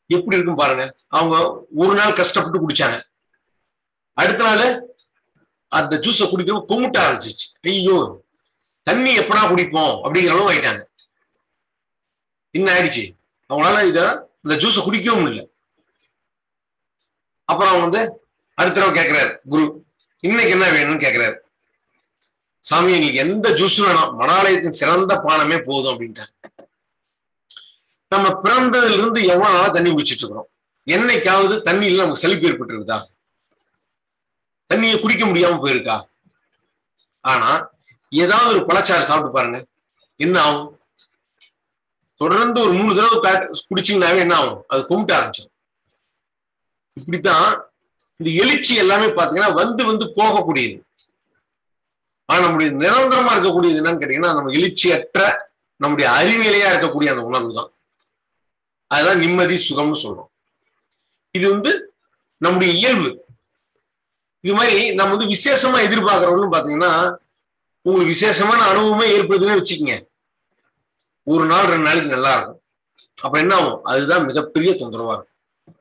எப்படி இருக்கும் பாருங்க. அவங்க ஒரு நாள் கஷ்டப்பட்டு குடிச்சாங்க, அடுத்த நாள் அந்த ஜூஸை குடிக்கவும் கும்பிட்ட ஆரம்பிச்சிச்சு. ஐயோ தண்ணி எப்படா குடிப்போம் அப்படிங்கிற அளவு ஆயிட்டாங்க. என்ன ஆயிடுச்சு, அவங்களால இந்த ஜூஸை குடிக்கவும் முடியல. அப்புறம் அவங்க வந்து அடுத்த தடவை கேட்கிறாரு குரு, இன்னைக்கு என்ன வேணும்னு கேட்கிறாரு. சாமி எங்களுக்கு எந்த ஜூஸும் வேணாம், மடாலயத்தின் சிறந்த பானமே போதும் அப்படின்ட்டாங்க. நம்ம பிறந்ததுல இருந்து எவ்வளவு நாளா தண்ணி குடிச்சிட்டு இருக்கிறோம், என்னைக்காவது தண்ணியில நமக்கு சலிப்பு ஏற்பட்டு இருக்குதா? தண்ணியை குடிக்க முடியாம போயிருக்கா? ஆனா ஏதாவது ஒரு பழச்சாறு சாப்பிட்டு பாருங்க, என்ன ஆகும்? தொடர்ந்து ஒரு 3 தடவை குடிச்சீங்கன்னாவே என்ன ஆகும், அது கும்பிட்ட ஆரம்பிச்சிடும். இப்படித்தான் இந்த எழுச்சி எல்லாமே பாத்தீங்கன்னா வந்து வந்து போகக்கூடியது. ஆனா நம்முடைய நிரந்தரமா இருக்கக்கூடியது என்னன்னு கேட்டீங்கன்னா, நம்ம எழுச்சியற்ற நம்முடைய அறிநிலையா இருக்கக்கூடிய அந்த உணர்வு தான். அதுதான் நிம்மதி, சுகம்னு சொல்றோம். இது வந்து நம்முடைய இயல்பு. இது மாதிரி நம்ம வந்து விசேஷமா எதிர்பார்க்கிறோம்னு பாத்தீங்கன்னா, உங்களுக்கு விசேஷமான அனுபவமே ஏற்படுதுன்னு வச்சுக்கோங்க, 1 நாள் 2 நாளைக்கு நல்லா இருக்கும். அப்ப என்ன ஆகும், அதுதான் மிகப்பெரிய தொந்தரவா இருக்கும்.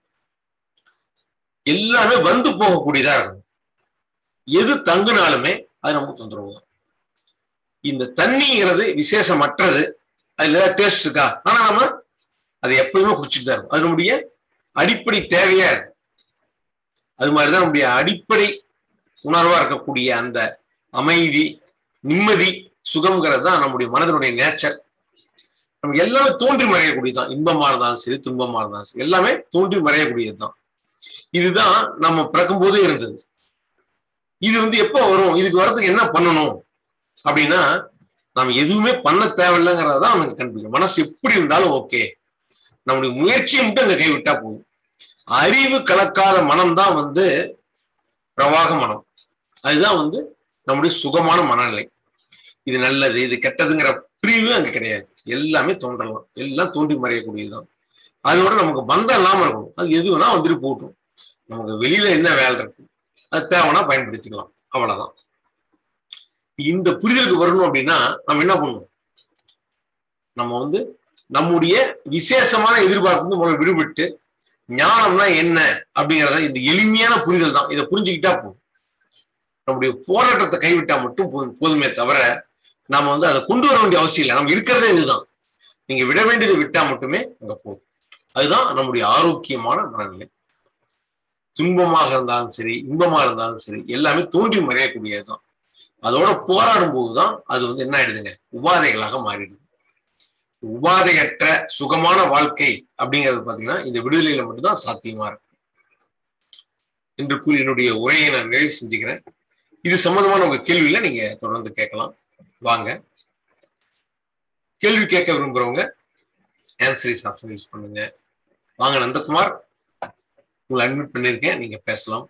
எல்லாமே வந்து போகக்கூடியதா இருக்கும். எது தங்குனாலுமே அது நமக்கு தொந்தரவு தான். இந்த தண்ணிங்கிறது விசேஷமற்றது, அதுல ஏதாவது டேஸ்ட் இருக்கா? ஆனா நம்ம அதை எப்பயுமே குடிச்சிட்டு தான் இருக்கும். அது நம்முடைய அடிப்படை தேவையா இருக்கு. அது மாதிரிதான் நம்முடைய அடிப்படை உணர்வா இருக்கக்கூடிய அந்த அமைதி, நிம்மதி, சுகம்ங்கிறது தான் நம்முடைய மனதனுடைய நேச்சர். நமக்கு எல்லாமே தோன்றி மறையக்கூடியதுதான். இன்பமா இருந்தாலும் சரி, துன்பமா இருந்தாலும் சரி, எல்லாமே தோன்றி மறையக்கூடியதுதான். இதுதான் நம்ம பிறக்கும் போதே இருந்தது. இது வந்து எப்போ வரும், இதுக்கு வர்றதுக்கு என்ன பண்ணணும் அப்படின்னா, நம்ம எதுவுமே பண்ண தேவையில்லைங்கிறதான் நமக்கு கண்டுபிடிக்கும். மனசு எப்படி இருந்தாலும் ஓகே, நம்முடைய முயற்சியை மட்டும் அங்க கைவிட்டா போதும். அறிவு கலக்காத மனம்தான் வந்து பிரவாக மனம். அதுதான் வந்து நம்முடைய சுகமான மனநிலை. இது நல்லது, இது கெட்டதுங்கிற பிரிவு அங்க கிடையாது. எல்லாமே தோன்றலாம், எல்லாம் தோன்றி மறையக்கூடியதுதான். அதோட நமக்கு பந்தம் இல்லாம இருக்கணும். அது எது வேணா வந்துட்டு போகட்டும், நமக்கு வெளியில என்ன வேலை இருக்கு, அது தேவைன்னா பயன்படுத்திக்கலாம், அவ்வளவுதான். இந்த புரிதலுக்கு வரணும் அப்படின்னா நம்ம என்ன பண்ணணும், நம்ம வந்து நம்முடைய விசேஷமான எதிர்பார்ப்பு முதல்ல விடுபட்டு, ஞானம்னா என்ன அப்படிங்கிறத இந்த எளிமையான புரிதல் தான். இதை புரிஞ்சுக்கிட்டா போதும். நம்முடைய போராட்டத்தை கைவிட்டா மட்டும் போதுமே தவிர, நாம வந்து அதை கொண்டு வர வேண்டிய அவசியம் இல்லை. நம்ம இருக்கிறதே இதுதான். நீங்க விட வேண்டியதை விட்டா மட்டுமே அங்க போதும். அதுதான் நம்முடைய ஆரோக்கியமான மனநிலை. துன்பமாக இருந்தாலும் சரி, இன்பமா இருந்தாலும் சரி, எல்லாமே தோன்றி மறையக்கூடியதுதான். அதோட போராடும் போதுதான் அது வந்து என்ன ஆயிடுதுங்க, உபாதைகளாக மாறிடுது. உபாதையற்ற சுகமான வாழ்க்கை அப்படிங்கிறது பாத்தீங்கன்னா இந்த விடுதலையில மட்டும்தான் சாத்தியமா இருக்கு என்று கூறி என்னுடைய உரையை நான் நிறைவு செஞ்சுக்கிறேன். இது சம்பந்தமான உங்க கேள்வியில நீங்க தொடர்ந்து கேட்கலாம். வாங்க, கேள்வி கேட்க விரும்புறவங்க ஆன்சரிஸ் ஆப்ஷன் யூஸ் பண்ணுங்க. வாங்க நந்தகுமார், உங்களை அட்மிட் பண்ணிருக்கேன், நீங்க பேசலாம்.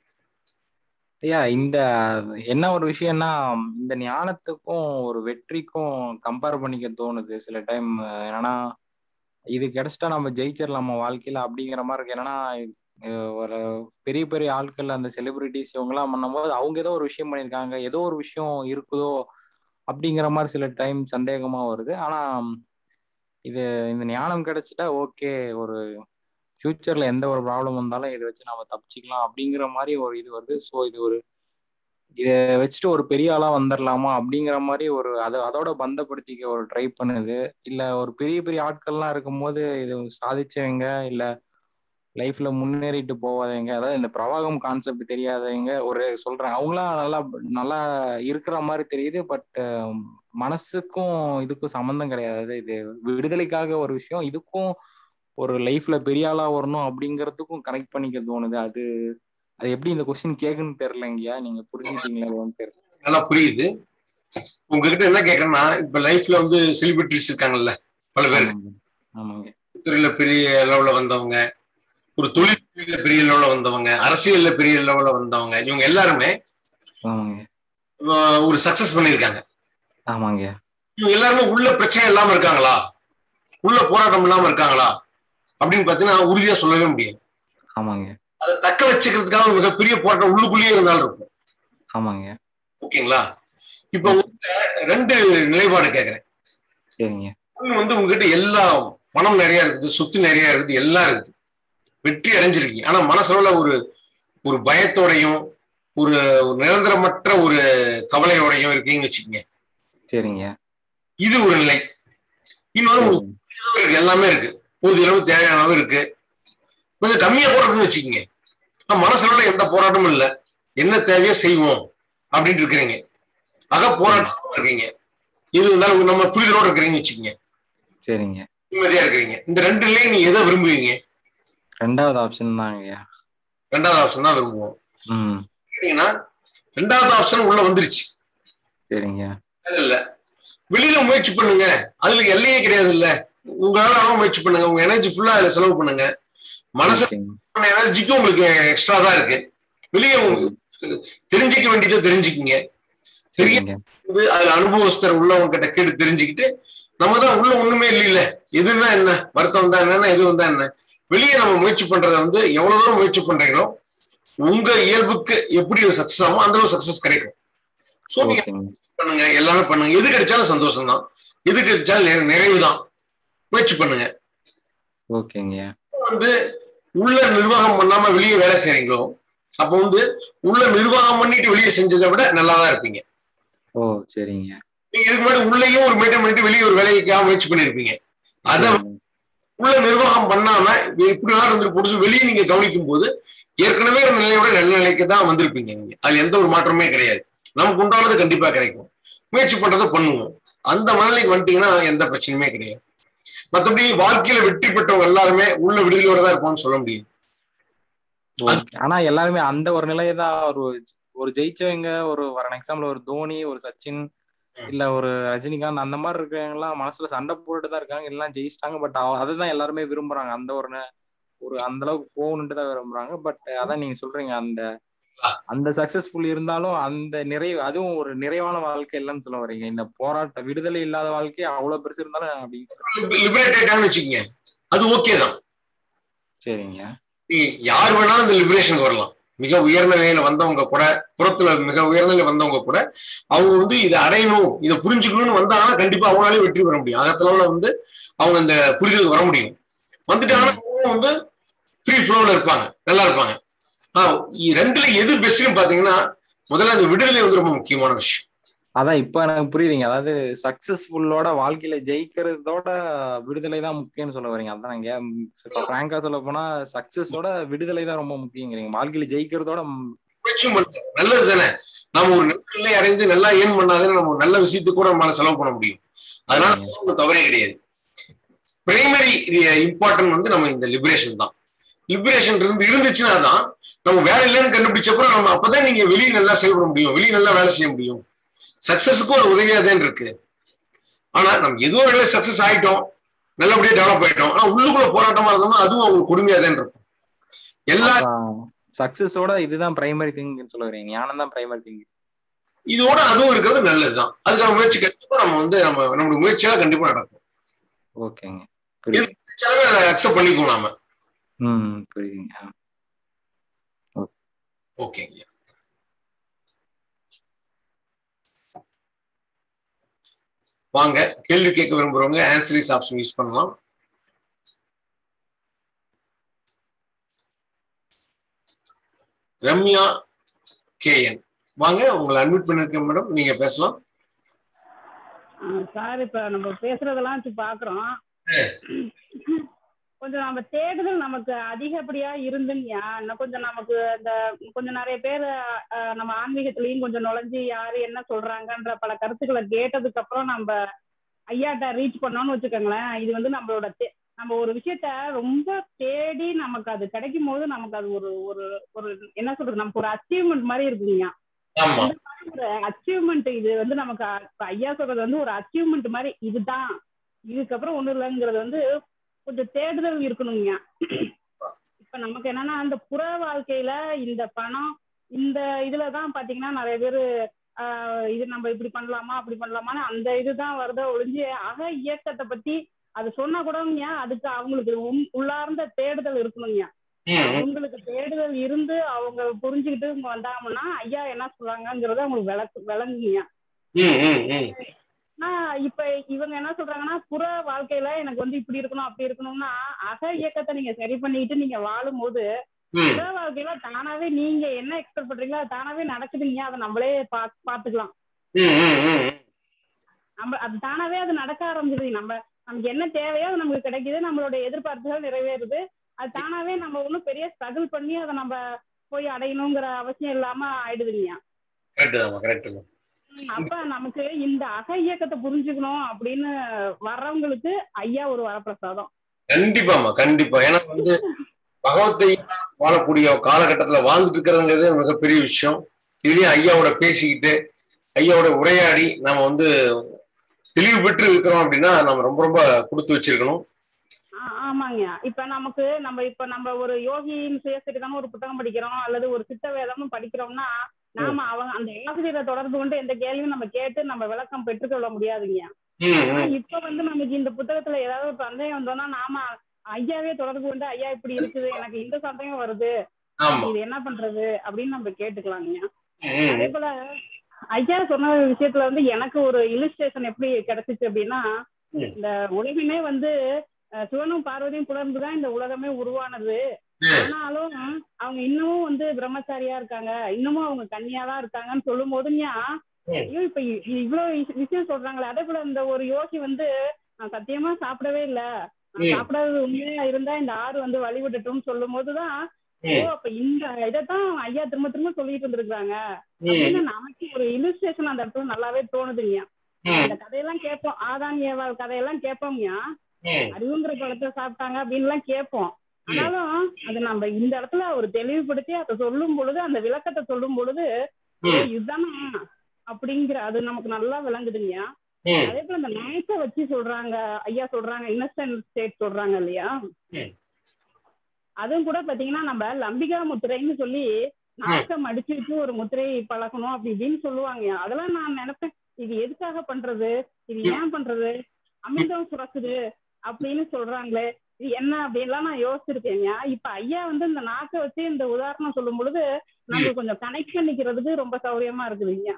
ஐயா, இந்த என்ன ஒரு விஷயம்னா, இந்த ஞானத்துக்கும் ஒரு வெற்றிக்கும் கம்பேர் பண்ணிக்க தோணுது சில டைம். என்னன்னா, இது கிடைச்சிட்டா நம்ம ஜெயிச்சிடலாமா வாழ்க்கையில அப்படிங்கிற மாதிரி இருக்கு. என்னன்னா, ஒரு பெரிய பெரிய ஆட்கள், அந்த செலிபிரிட்டிஸ் இவங்கெல்லாம் பண்ணும்போது அவங்க ஏதோ ஒரு விஷயம் பண்ணியிருக்காங்க, ஏதோ ஒரு விஷயம் இருக்குதோ அப்படிங்கிற மாதிரி சில டைம் சந்தேகமா வருது. ஆனா இந்த ஞானம் கிடைச்சிட்டா ஓகே, ஒரு ஃபியூச்சர்ல எந்த ஒரு ப்ராப்ளம் வந்தாலும் இதை வச்சு நம்ம தப்பிச்சிக்கலாம் அப்படிங்கிற மாதிரி ஒரு இது வருது. ஸோ இதை வச்சுட்டு ஒரு பெரிய ஆளா வந்துடலாமா அப்படிங்கிற மாதிரி ஒரு அதோட பந்தப்படுத்திக்க ஒரு ட்ரை பண்ணுது. இல்ல ஒரு பெரிய பெரிய ஆட்கள்லாம் இருக்கும்போது இது சாதிச்சவங்க, இல்ல லைஃப்ல முன்னேறிட்டு போவாதவங்க, அதாவது இந்த பிரவாகம் கான்செப்ட் தெரியாதவங்க ஒரு சொல்றாங்க, அவங்களாம் நல்லா நல்லா இருக்கிற மாதிரி தெரியுது. பட் மனசுக்கும் இதுக்கும் சம்மந்தம் கிடையாது. இது விடுதலைக்காக ஒரு விஷயம், இதுக்கும் ஒரு லைஃப்ல பெரிய ஆளா வரணும் அப்படிங்கறதுக்கும் கனெக்ட் பண்ணிக்க தோணுது. அது எப்படி இந்த கொஸ்டின் கேக்குன்னு தெரியலங்கய்யா, நீங்க புரிஞ்சுக்கிட்டீங்களா தெரியல. நல்லா புரியுது. உங்ககிட்ட என்ன கேட்கறேன்னா, இப்ப லைஃப்ல வந்து செலிபிரிட்டிஸ் இருக்காங்கல்ல பல பேர், துறையில பெரிய லெவல்ல வந்தவங்க, ஒரு தொழில் பெரிய லெவல்ல வந்தவங்க, அரசியல்ல பெரிய லெவல்ல வந்தவங்க, இவங்க எல்லாருமே ஒரு சக்சஸ் பண்ணிருக்காங்க. ஆமாங்க. இவங்க எல்லாருமே உள்ள பிரச்சனை இல்லாம இருக்காங்களா, உள்ள போராட்டம் இல்லாம இருக்காங்களா அப்படின்னு பாத்தீங்கன்னா உறுதியா சொல்லவே முடியாது. ஆமாங்க. அதை தக்க வச்சுக்கிறதுக்காக மிகப்பெரிய போராட்டம் உள்ளுக்குள்ளேயே இருந்தாலும் இருக்கும். ஆமாங்க. ஓகேங்களா? இப்ப ரெண்டு நிலைப்பாடு கேட்கிறேன். சரிங்க. ஒண்ணு வந்து உங்ககிட்ட எல்லா பணம் நிறைய இருக்குது, சொத்து நிறைய இருக்குது, எல்லாம் இருக்குது. வெற்றி அடைஞ்சிருக்கீங்க. ஆனா மனசோட ஒரு ஒரு பயத்தோடையும் ஒரு நிரந்தரமற்ற ஒரு கவலையோடையும் இருக்கீங்கன்னு வச்சுக்கோங்க. சரிங்க. இது ஒரு நிலை. இன்னொரு எல்லாமே இருக்கு, போதிய அளவு தேவையான அளவு இருக்கு, கொஞ்சம் கம்மியா போடுறதுன்னு வச்சுக்கோங்க. மனசுல எந்த போராட்டமும் இல்லை, என்ன தேவையோ செய்வோம் அப்படின்னு இருக்கிறீங்க. போராட்டம் இருக்கீங்க, இது இருந்தாலும் நம்ம புரிதலோட இருக்கிறீங்கன்னு வச்சுக்கோங்க. சரிங்க. நிம்மதியா இருக்கிறீங்க. இந்த ரெண்டு நிலையும் நீங்க எதை விரும்புவீங்க? ரெண்டாவது ஆப்ஷன் தாங்க. ரெண்டாவது ஆப்ஷன் தான் விரும்புவோம். ரெண்டாவது ஆப்ஷன் உள்ள வந்துருச்சு. சரிங்க. இல்ல வெளியில முயற்சி பண்ணுங்க, அதுல எல்லையே கிடையாது. இல்ல உங்களால முயற்சி பண்ணுங்க, உங்க எனர்ஜி ஃபுல்லா அதுல செலவு பண்ணுங்க. மனசு எனர்ஜிக்கும் உங்களுக்கு எக்ஸ்ட்ரா தான் இருக்கு. வெளியே தெரிஞ்சுக்க வேண்டியதை தெரிஞ்சுக்கிங்க. சரிங்க. அதுல அனுபவஸ்தர் உள்ளவங்க கிட்ட கேட்டு தெரிஞ்சுக்கிட்டு, நம்ம தான் உள்ள ஒண்ணுமே இல்ல, எதுன்னா என்ன, வருத்தம் தான் என்னன்னா எது வந்தா என்ன, வெளியே நம்ம முயற்சி பண்றத எவ்வளவு தூரம் முயற்சி பண்றீங்களோ உங்க இயல்புக்கு எப்படி சக்சஸ் ஆகும் அந்த அளவு சக்சஸ் கிடைக்கும். சோ நீங்க பண்ணுங்க, எல்லாமே பண்ணுங்க. எது கிடைச்சாலும் சந்தோஷம் தான், எது கிடைச்சாலும் நிறைவு தான். முயற்சி பண்ணுங்க. ஓகேங்க. உள்ள நிர்வாகம் பண்ணாம வெளியே வேலை செய்றீங்களோ அப்ப உள்ள நிர்வாகம் பண்ணிட்டு வெளியே செஞ்சதை விட நல்லாதான் இருப்பீங்க. ஓ சரிங்க. நீங்க இதுக்கு முன்னாடி உள்ளேயும் ஒரு மெயின்டைன் பண்ணிட்டு வெளியே ஒரு வேலைக்காக முயற்சி பண்ணிருப்பீங்க. அத உள்ள நிர்வாகம் பண்ணாம இப்படி இருந்துட்டு போட்டு வெளியே நீங்க கவனிக்கும் போது ஏற்கனவே நிலையோட நல்ல நிலைக்கு தான் வந்திருப்பீங்க. நீங்க அது எந்த ஒரு மாற்றமே கிடையாது. நமக்கு உண்டானது கண்டிப்பா கிடைக்கும். முயற்சி பண்றதை பண்ணுவோம். அந்த மனநிலைக்கு வந்துட்டீங்கன்னா எந்த பிரச்சனையுமே கிடையாது. மற்றபடி வாழ்க்கையில வெற்றி பெற்றவங்க எல்லாருமே உள்ள விடுதலையோட தான் இருப்போம்னு சொல்ல முடியும். ஆனா எல்லாருமே அந்த ஒரு நிலையதான் ஒரு ஜெயிச்சவங்க, ஒரு வர எக்ஸாம்பிள் ஒரு தோனி, ஒரு சச்சின், இல்ல ஒரு ரஜினிகாந்த் அந்த மாதிரி இருக்கவங்க எல்லாம் மனசுல சண்டை போட்டுதான் இருக்காங்க, எல்லாம் ஜெயிச்சிட்டாங்க. பட் அதுதான் எல்லாருமே விரும்புறாங்க. அந்த ஒரு அந்த அளவுக்கு போகணுன்ட்டு தான் விரும்புறாங்க. பட் அதான் நீங்க சொல்றீங்க, அந்த சக்சஸ்ஃபுல் இருந்தாலும் அந்த நிறைவு, அதுவும் ஒரு நிறைவான வாழ்க்கை இல்லைன்னு சொல்ல வரீங்க. இந்த போராட்ட விடுதலை இல்லாத வாழ்க்கை அவ்வளவு பெருசு இருந்தாலும் அப்படின்னு வச்சுக்கீங்க, அது ஓகே தான். சரிங்க. யார் வேணாலும் இந்த லிபரேஷனுக்கு வரலாம். மிக உயர்ந்த நிலையில வந்தவங்க கூட, புறத்துல மிக உயர்ந்த நிலையில வந்தவங்க கூட அவங்க இதை அடையணும், இதை புரிஞ்சுக்கணும்னு வந்தாங்கன்னா கண்டிப்பா அவங்களாலே வெற்றி பெற முடியும். அகத்துல அவங்க இந்த புரிதலுக்கு வர முடியும். வந்துட்டாங்கன்னா ஃப்ரீ ஃப்ளோல இருப்பாங்க, நல்லா இருப்பாங்க. ரெண்டுல எது பெஸ்ட்னு பாத்தீங்கன்னா முதல்ல அந்த விடுதலை ரொம்ப முக்கியமான விஷயம். அதான் இப்ப எனக்கு புரியுதுங்க. அதாவது சக்சஸ்ஃபுல்லோட வாழ்க்கையில ஜெயிக்கிறதோட விடுதலை தான் முக்கியம்னு சொல்ல வரீங்க. அதான் இங்க பிராங்கா சொல்ல போனா சக்சஸோட விடுதலை தான் ரொம்ப முக்கியங்கிறீங்க. வாழ்க்கையில ஜெயிக்கிறதோட நல்லது தானே. நம்ம ஒரு நல்ல நிலை அடைந்து நல்லா ஏன் பண்ணாதான் நம்ம நல்ல விஷயத்துக்கு கூட நம்மளால செலவு பண்ண முடியும். அதனால தவறே கிடையாது. பிரைமரி இம்பார்ட்டன்ட் நம்ம இந்த லிபரேஷன் தான். லிபரேஷன் இருந்துச்சுன்னா தான் நம்ம வேலை இல்லைன்னு கண்டுபிடிச்சப்பறம் நம்ம அப்பதான் நீங்க வெளியே நல்லா செயல்பட முடியும், வெளியே நல்லா வேலை செய்ய முடியும். சக்சஸுக்கு ஒரு உதவியாதான் இருக்கு. ஆனா நம்ம ஏதோ ஒரு சக்சஸ் ஆயிட்டோம், நல்லபடியா டெவலப் ஆயிட்டோம், ஆனா உள்ளுக்குள்ள போராட்டமா இருந்தோம்னா அதுவும் அவங்களுக்கு கொடுமையாதான் இருக்கும். எல்லா சக்சஸோட இதுதான் பிரைமரி திங் சொல்ல வரீங்க. ஞானம் தான் பிரைமரி திங். இதோட அதுவும் இருக்கிறது நல்லதுதான். அதுக்கான முயற்சி கண்டிப்பா நம்ம நம்மளுடைய முயற்சியால கண்டிப்பா நடக்கும். ஓகேங்க. அக்செப்ட் பண்ணிக்குவோம் நாம. புரியுதுங்க. ஓகேங்க. வாங்க, கேள்வி கேட்க விரும்புறவங்க ஆன்சரிஸ் ஆப்ஷன் யூஸ் பண்ணலாம். ரம்யா கேஎன், வாங்க, உங்களை அட்மிட் பண்ணிருக்கேன் மேடம், நீங்க பேசலாம். சார், இப்ப நம்ம பேசுறதெல்லாம் பாக்குறோம், கொஞ்சம் நம்ம தேடுதல் நமக்கு அதிகப்படியா இருந்துங்கயா. இன்னும் கொஞ்சம் நமக்கு கொஞ்சம் நிறைய பேர் நம்ம ஆன்மீகத்திலையும் கொஞ்சம் நுழைஞ்சு யாரு என்ன சொல்றாங்கன்ற பல கருத்துக்களை கேட்டதுக்கு அப்புறம் நம்ம ஐயாட்ட ரீச் பண்ணோம்னு வச்சுக்கோங்களேன். இது நம்மளோட நம்ம ஒரு விஷயத்த ரொம்ப தேடி நமக்கு அது கிடைக்கும் போது நமக்கு அது ஒரு ஒரு என்ன சொல்றது, நமக்கு ஒரு அச்சீவ்மெண்ட் மாதிரி இருக்குங்க. ஒரு அச்சீவ்மெண்ட் இது நமக்கு ஐயா சொல்றது ஒரு அச்சீவ்மெண்ட் மாதிரி. இதுதான், இதுக்கப்புறம் ஒண்ணு இல்லைங்கிறது கொஞ்சம் தேடுதல் இருக்கணுங்க. இப்ப நமக்கு என்னன்னா அந்த புற வாழ்க்கையில இந்த பணம் இந்த இதுலதான் பாத்தீங்கன்னா நிறைய பேரு இது நம்ம இப்படி பண்ணலாமா அப்படி பண்ணலாமான்னு அந்த இதுதான் வருதா ஒழிஞ்சு அக இயக்கத்தை பத்தி அது சொன்னா கூடங்க அதுக்கு அவங்களுக்கு உள்ளார்ந்த தேடுதல் இருக்கணுங்க. அவங்களுக்கு தேடுதல் இருந்து அவங்க புரிஞ்சுக்கிட்டு வந்தாங்கன்னா ஐயா என்ன சொல்றாங்கிறத அவங்களுக்கு விளங்குங்க. இப்ப இவங்க என்ன சொல்றாங்கன்னா, புற வாழ்க்கையில எனக்கு வந்து இப்படி இருக்கணும் அப்படி இருக்கணும்னா, அக இயக்கத்தை நீங்க சரி பண்ணிட்டு நீங்க வாழும் போது புற வாழ்க்கையில தானாவே நீங்க என்ன எக்ஸ்பெக்ட் பண்றீங்களோ அது தானாவே நடக்குதுங்க. அதை நம்மளே பாத்துக்கலாம். நம்ம அது தானாவே அது நடக்க ஆரம்பிச்சிருது. நமக்கு என்ன தேவையோ அது நமக்கு கிடைக்குது, நம்மளோட எதிர்பார்ப்புகள் நிறைவேறுது. அது தானாவே நம்ம ஒன்றும் பெரிய ஸ்ட்ரகிள் பண்ணி அதை நம்ம போய் அடையணுங்கிற அவசியம் இல்லாம ஆயிடுதுங்க. அப்ப நமக்கு இந்த அக இயக்கத்தை புரிஞ்சுக்கணும் அப்படின்னு வர்றவங்களுக்கு ஐயா ஒரு வரப்பிரசாதம். கண்டிப்பாமா, கண்டிப்பா. ஏன்னா வந்து பகவத்தை வாழக்கூடிய காலகட்டத்துல வாழ்ந்துட்டு இருக்கிறதுங்கிறது மிகப்பெரிய விஷயம். இதுலயும் ஐயாவோட பேசிக்கிட்டு ஐயாவோட உரையாடி நாம வந்து தெளிவு பெற்று இருக்கிறோம் அப்படின்னா நம்ம ரொம்ப ரொம்ப கொடுத்து வச்சிருக்கணும். ஆமாங்க. இப்ப நம்ம ஒரு யோகியின் சுயசரிதம் ஒரு புத்தகம் படிக்கிறோம் அல்லது ஒரு சித்த வேதமும் படிக்கிறோம்னா நாம அவங்க அந்த ஆசிரியரை தொடர்பு கொண்டு எந்த கேள்வியும் நம்ம கேட்டு நம்ம விளக்கம் பெற்றுக்கொள்ள முடியாதுங்க. இப்ப வந்து நமக்கு இந்த புத்தகத்துல ஏதாவது சந்தேகம் வந்தோம்னா நாம ஐயாவே தொடர்பு கொண்டு ஐயா இப்படி இருக்குது, எனக்கு இந்த சந்தேகம் வருது, இது என்ன பண்றது அப்படின்னு நம்ம கேட்டுக்கலாங்க. அதே போல ஐயா சொன்ன விஷயத்துல வந்து எனக்கு ஒரு இல்லுஸ்ட்ரேஷன் எப்படி கிடைச்சிச்சு அப்படின்னா, இந்த உலகமே வந்து சிவனும் பார்வதியும் புலர்ந்துதான் இந்த உலகமே உருவானது. ஆனாலும் அவங்க இன்னமும் வந்து பிரம்மச்சாரியா இருக்காங்க, இன்னமும் அவங்க கன்னியாதான் இருக்காங்கன்னு சொல்லும் போதுங்க, ஐயோ இப்ப இவ்வளவு விஷயம் சொல்றாங்களே. அதே போல இந்த ஒரு யோகி வந்து நான் சத்தியமா சாப்பிடவே இல்லை, நான் சாப்பிடாதது உண்மையா இருந்தா இந்த ஆறு வந்து வழிவிடட்டும் சொல்லும் போதுதான் ஓ அப்ப இந்த இதைத்தான் ஐயா திரும்ப திரும்ப சொல்லிட்டு இருந்திருக்காங்க அப்படின்னு நமக்கு ஒரு இல்லுஸ்ட்ரேஷன் அந்த இடத்துல நல்லாவே தோணுதுங்க. இந்த கதையெல்லாம் கேட்போம், ஆதான் ஏவாள் கதையெல்லாம் கேட்போம்ங்க, அறிவுங்கிற பழத்தை சாப்பிட்டாங்க அப்படின்னு எல்லாம் கேட்போம். ஆனாலும் அது நம்ம இந்த இடத்துல ஒரு தெளிவுபடுத்தி அதை சொல்லும் பொழுது, அந்த விளக்கத்தை சொல்லும் பொழுது இதுதானா அப்படிங்கிற அது நமக்கு நல்லா விளங்குதுங்க. அதே போல இந்த மேட்ச வச்சு சொல்றாங்க ஐயா, சொல்றாங்க இன்னசென்ட் ஸ்டேட் சொல்றாங்க இல்லையா, அதுவும் கூட பாத்தீங்கன்னா நம்ம லம்பிகா முத்திரைன்னு சொல்லி நாக்கம் அடிச்சு வச்சு ஒரு முத்திரை பழக்கணும் அப்படி இப்படின்னு சொல்லுவாங்க. அதெல்லாம் நான் நினைப்பேன், இது எதுக்காக பண்றது, இது ஏன் பண்றது, அமிர்தம் சுரக்குது அப்படின்னு சொல்றாங்களே, இது என்ன அப்படின்லாம் நான் யோசிச்சிருக்கேங்க. இப்ப ஐயா வந்து இந்த நாக்கை வச்சு இந்த உதாரணம் சொல்லும் பொழுது நம்ம கொஞ்சம் கனெக்ட் பண்ணிக்கிறதுக்கு ரொம்ப சௌரியமா இருக்குதுங்க.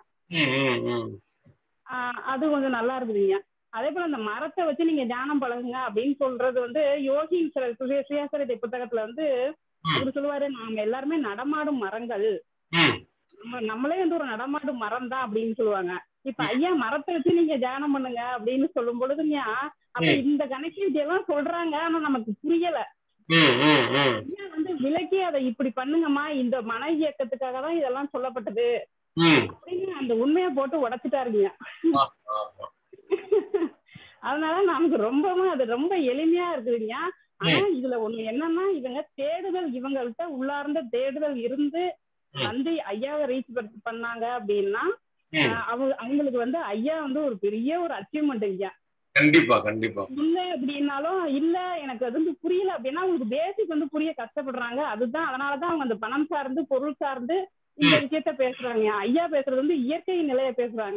அது கொஞ்சம் நல்லா இருக்குதுங்க. அதே போல இந்த மரத்தை வச்சு நீங்க தியானம் பழகுங்க அப்படின்னு சொல்றது வந்து யோகி சுயசரிதை புத்தகத்துல வந்து அவரு சொல்லுவாரு, நாங்க எல்லாருமே நடமாடும் மரங்கள், நம்மளே வந்து ஒரு நடமாடும் மரம் தான் அப்படின்னு சொல்லுவாங்க. இப்ப ஐயா மரத்தை வச்சு நீங்க தியானம் பண்ணுங்க அப்படின்னு சொல்லும் பொழுதுங்க, அப்ப இந்த கனெக்டிவிட்டி எல்லாம் சொல்றாங்க, ஆனா நமக்கு புரியல. ஐயா வந்து விலக்கி அதை இப்படி பண்ணுங்கம்மா, இந்த மன இயக்கத்துக்காக தான் இதெல்லாம் சொல்லப்பட்டது அப்படின்னு அந்த உண்மையை போட்டு உடைச்சிட்டாருங்க. அதனால நமக்கு ரொம்பவும் அது ரொம்ப எளிமையா இருக்குதுங்க. ஆனா இதுல ஒண்ணு என்னன்னா, இவங்க தேடுதல், இவங்கள்ட்ட உள்ளார்ந்த தேடுதல் இருந்து வந்து ஐயாவை ரீச் பண்ணாங்க அப்படின்னா அவங்களுக்கு வந்து ஐயா வந்து ஒரு பெரிய ஒரு அச்சீவ்மெண்ட் ஐயா. கண்டிப்பா கண்டிப்பா. இல்ல அப்படின்னாலும் இல்ல எனக்கு அது வந்து புரியல அப்படின்னா அவங்களுக்கு பேசிக் வந்து புரிய கஷ்டப்படுறாங்க. அதுதான் அதனாலதான் அவங்க அந்த பணம் சார்ந்து பொருள் சார்ந்து இந்த விஷயத்த பேசுறாங்க. ஐயா பேசுறது வந்து இயற்கை நிலைய பேசுறாங்க.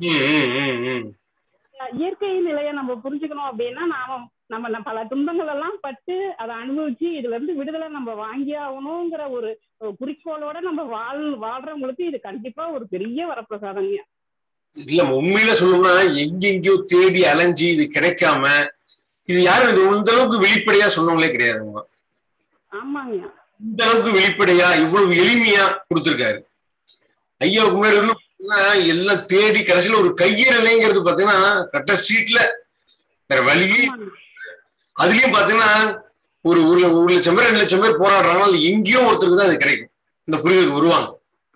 இயற்கை நிலைய நம்ம புரிஞ்சுக்கணும் அப்படின்னா நம்ம பல துன்பங்கள் எல்லாம் பட்டு அதை அனுபவிச்சு இதுல இருந்து விடுதலை நம்ம வாங்கி ஆகணுங்கிற ஒரு குறிக்கோளோட நம்ம வாழ்றவங்களுக்கு இது கண்டிப்பா ஒரு பெரிய வரப்பிரசாதங்க. இல்ல உண்மையில சொல்லணும்னா எங்கெங்கயோ தேடி அலைஞ்சி இது கிடைக்காம இது யாரும் இந்த அளவுக்கு வெளிப்படையா சொன்னவங்களே கிடையாதுங்க. ஆமாங்க, இந்த அளவுக்கு வெளிப்படையா இவ்வளவு எளிமையா கொடுத்திருக்காரு. ஐயாவுக்கு முன்னாடி எல்லாம் தேடி கடைசியில ஒரு கையேறலைங்கிறது பாத்தீங்கன்னா கட்ட சீட்ல வேற வழியே. அதுலயும் பாத்தீங்கன்னா ஒரு 1,00,000 பேர் 2,00,000 பேர் போராடுறாங்க, எங்கேயோ ஒருத்தருக்கு தான் அது கிடைக்கும், இந்த புரிதலுக்கு வருவாங்க.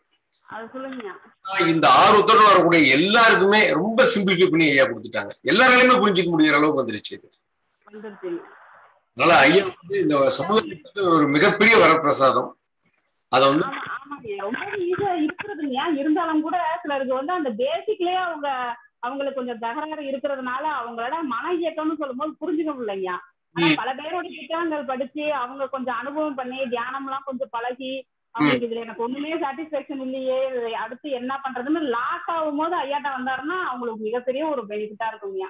இந்த ஆர்வத்தோட வரக்கூடிய எல்லாருக்குமே ரொம்ப சிம்பிளிஃபை பண்ணி ஐயா கொடுத்துட்டாங்க. எல்லாராலையுமே புரிஞ்சுக்க முடிகிற அளவுக்கு வந்துருச்சு இது. அதனால ஐயா வந்து இந்த சமூகத்துக்கு ஒரு மிகப்பெரிய வரப்பிரசாதம். அத வந்து ரொம்ப ஈஸியா இருக்கிறதுங்க. இருந்தாலும் கூட சிலருக்கு வந்து அந்த பேசிக்லயே அவங்களுக்கு கொஞ்சம் தகராறு இருக்கிறதுனால அவங்களோட மன இயக்கம்னு சொல்லும் போது புரிஞ்சுக்க முடியலைங்க. ஆனா பல பேரோட புத்தகங்கள் படிச்சு அவங்க கொஞ்சம் அனுபவம் பண்ணி தியானம் எல்லாம் கொஞ்சம் பழகி அவங்களுக்கு இதுல எனக்கு ஒண்ணுமே சாட்டிஸ்பேக்ஷன் இல்லையே, அடுத்து என்ன பண்றதுன்னு லாக் ஆகும் போது ஐயாட்ட வந்தாருன்னா அவங்களுக்கு மிகப்பெரிய ஒரு பெனிஃபிட்டா இருக்குங்க.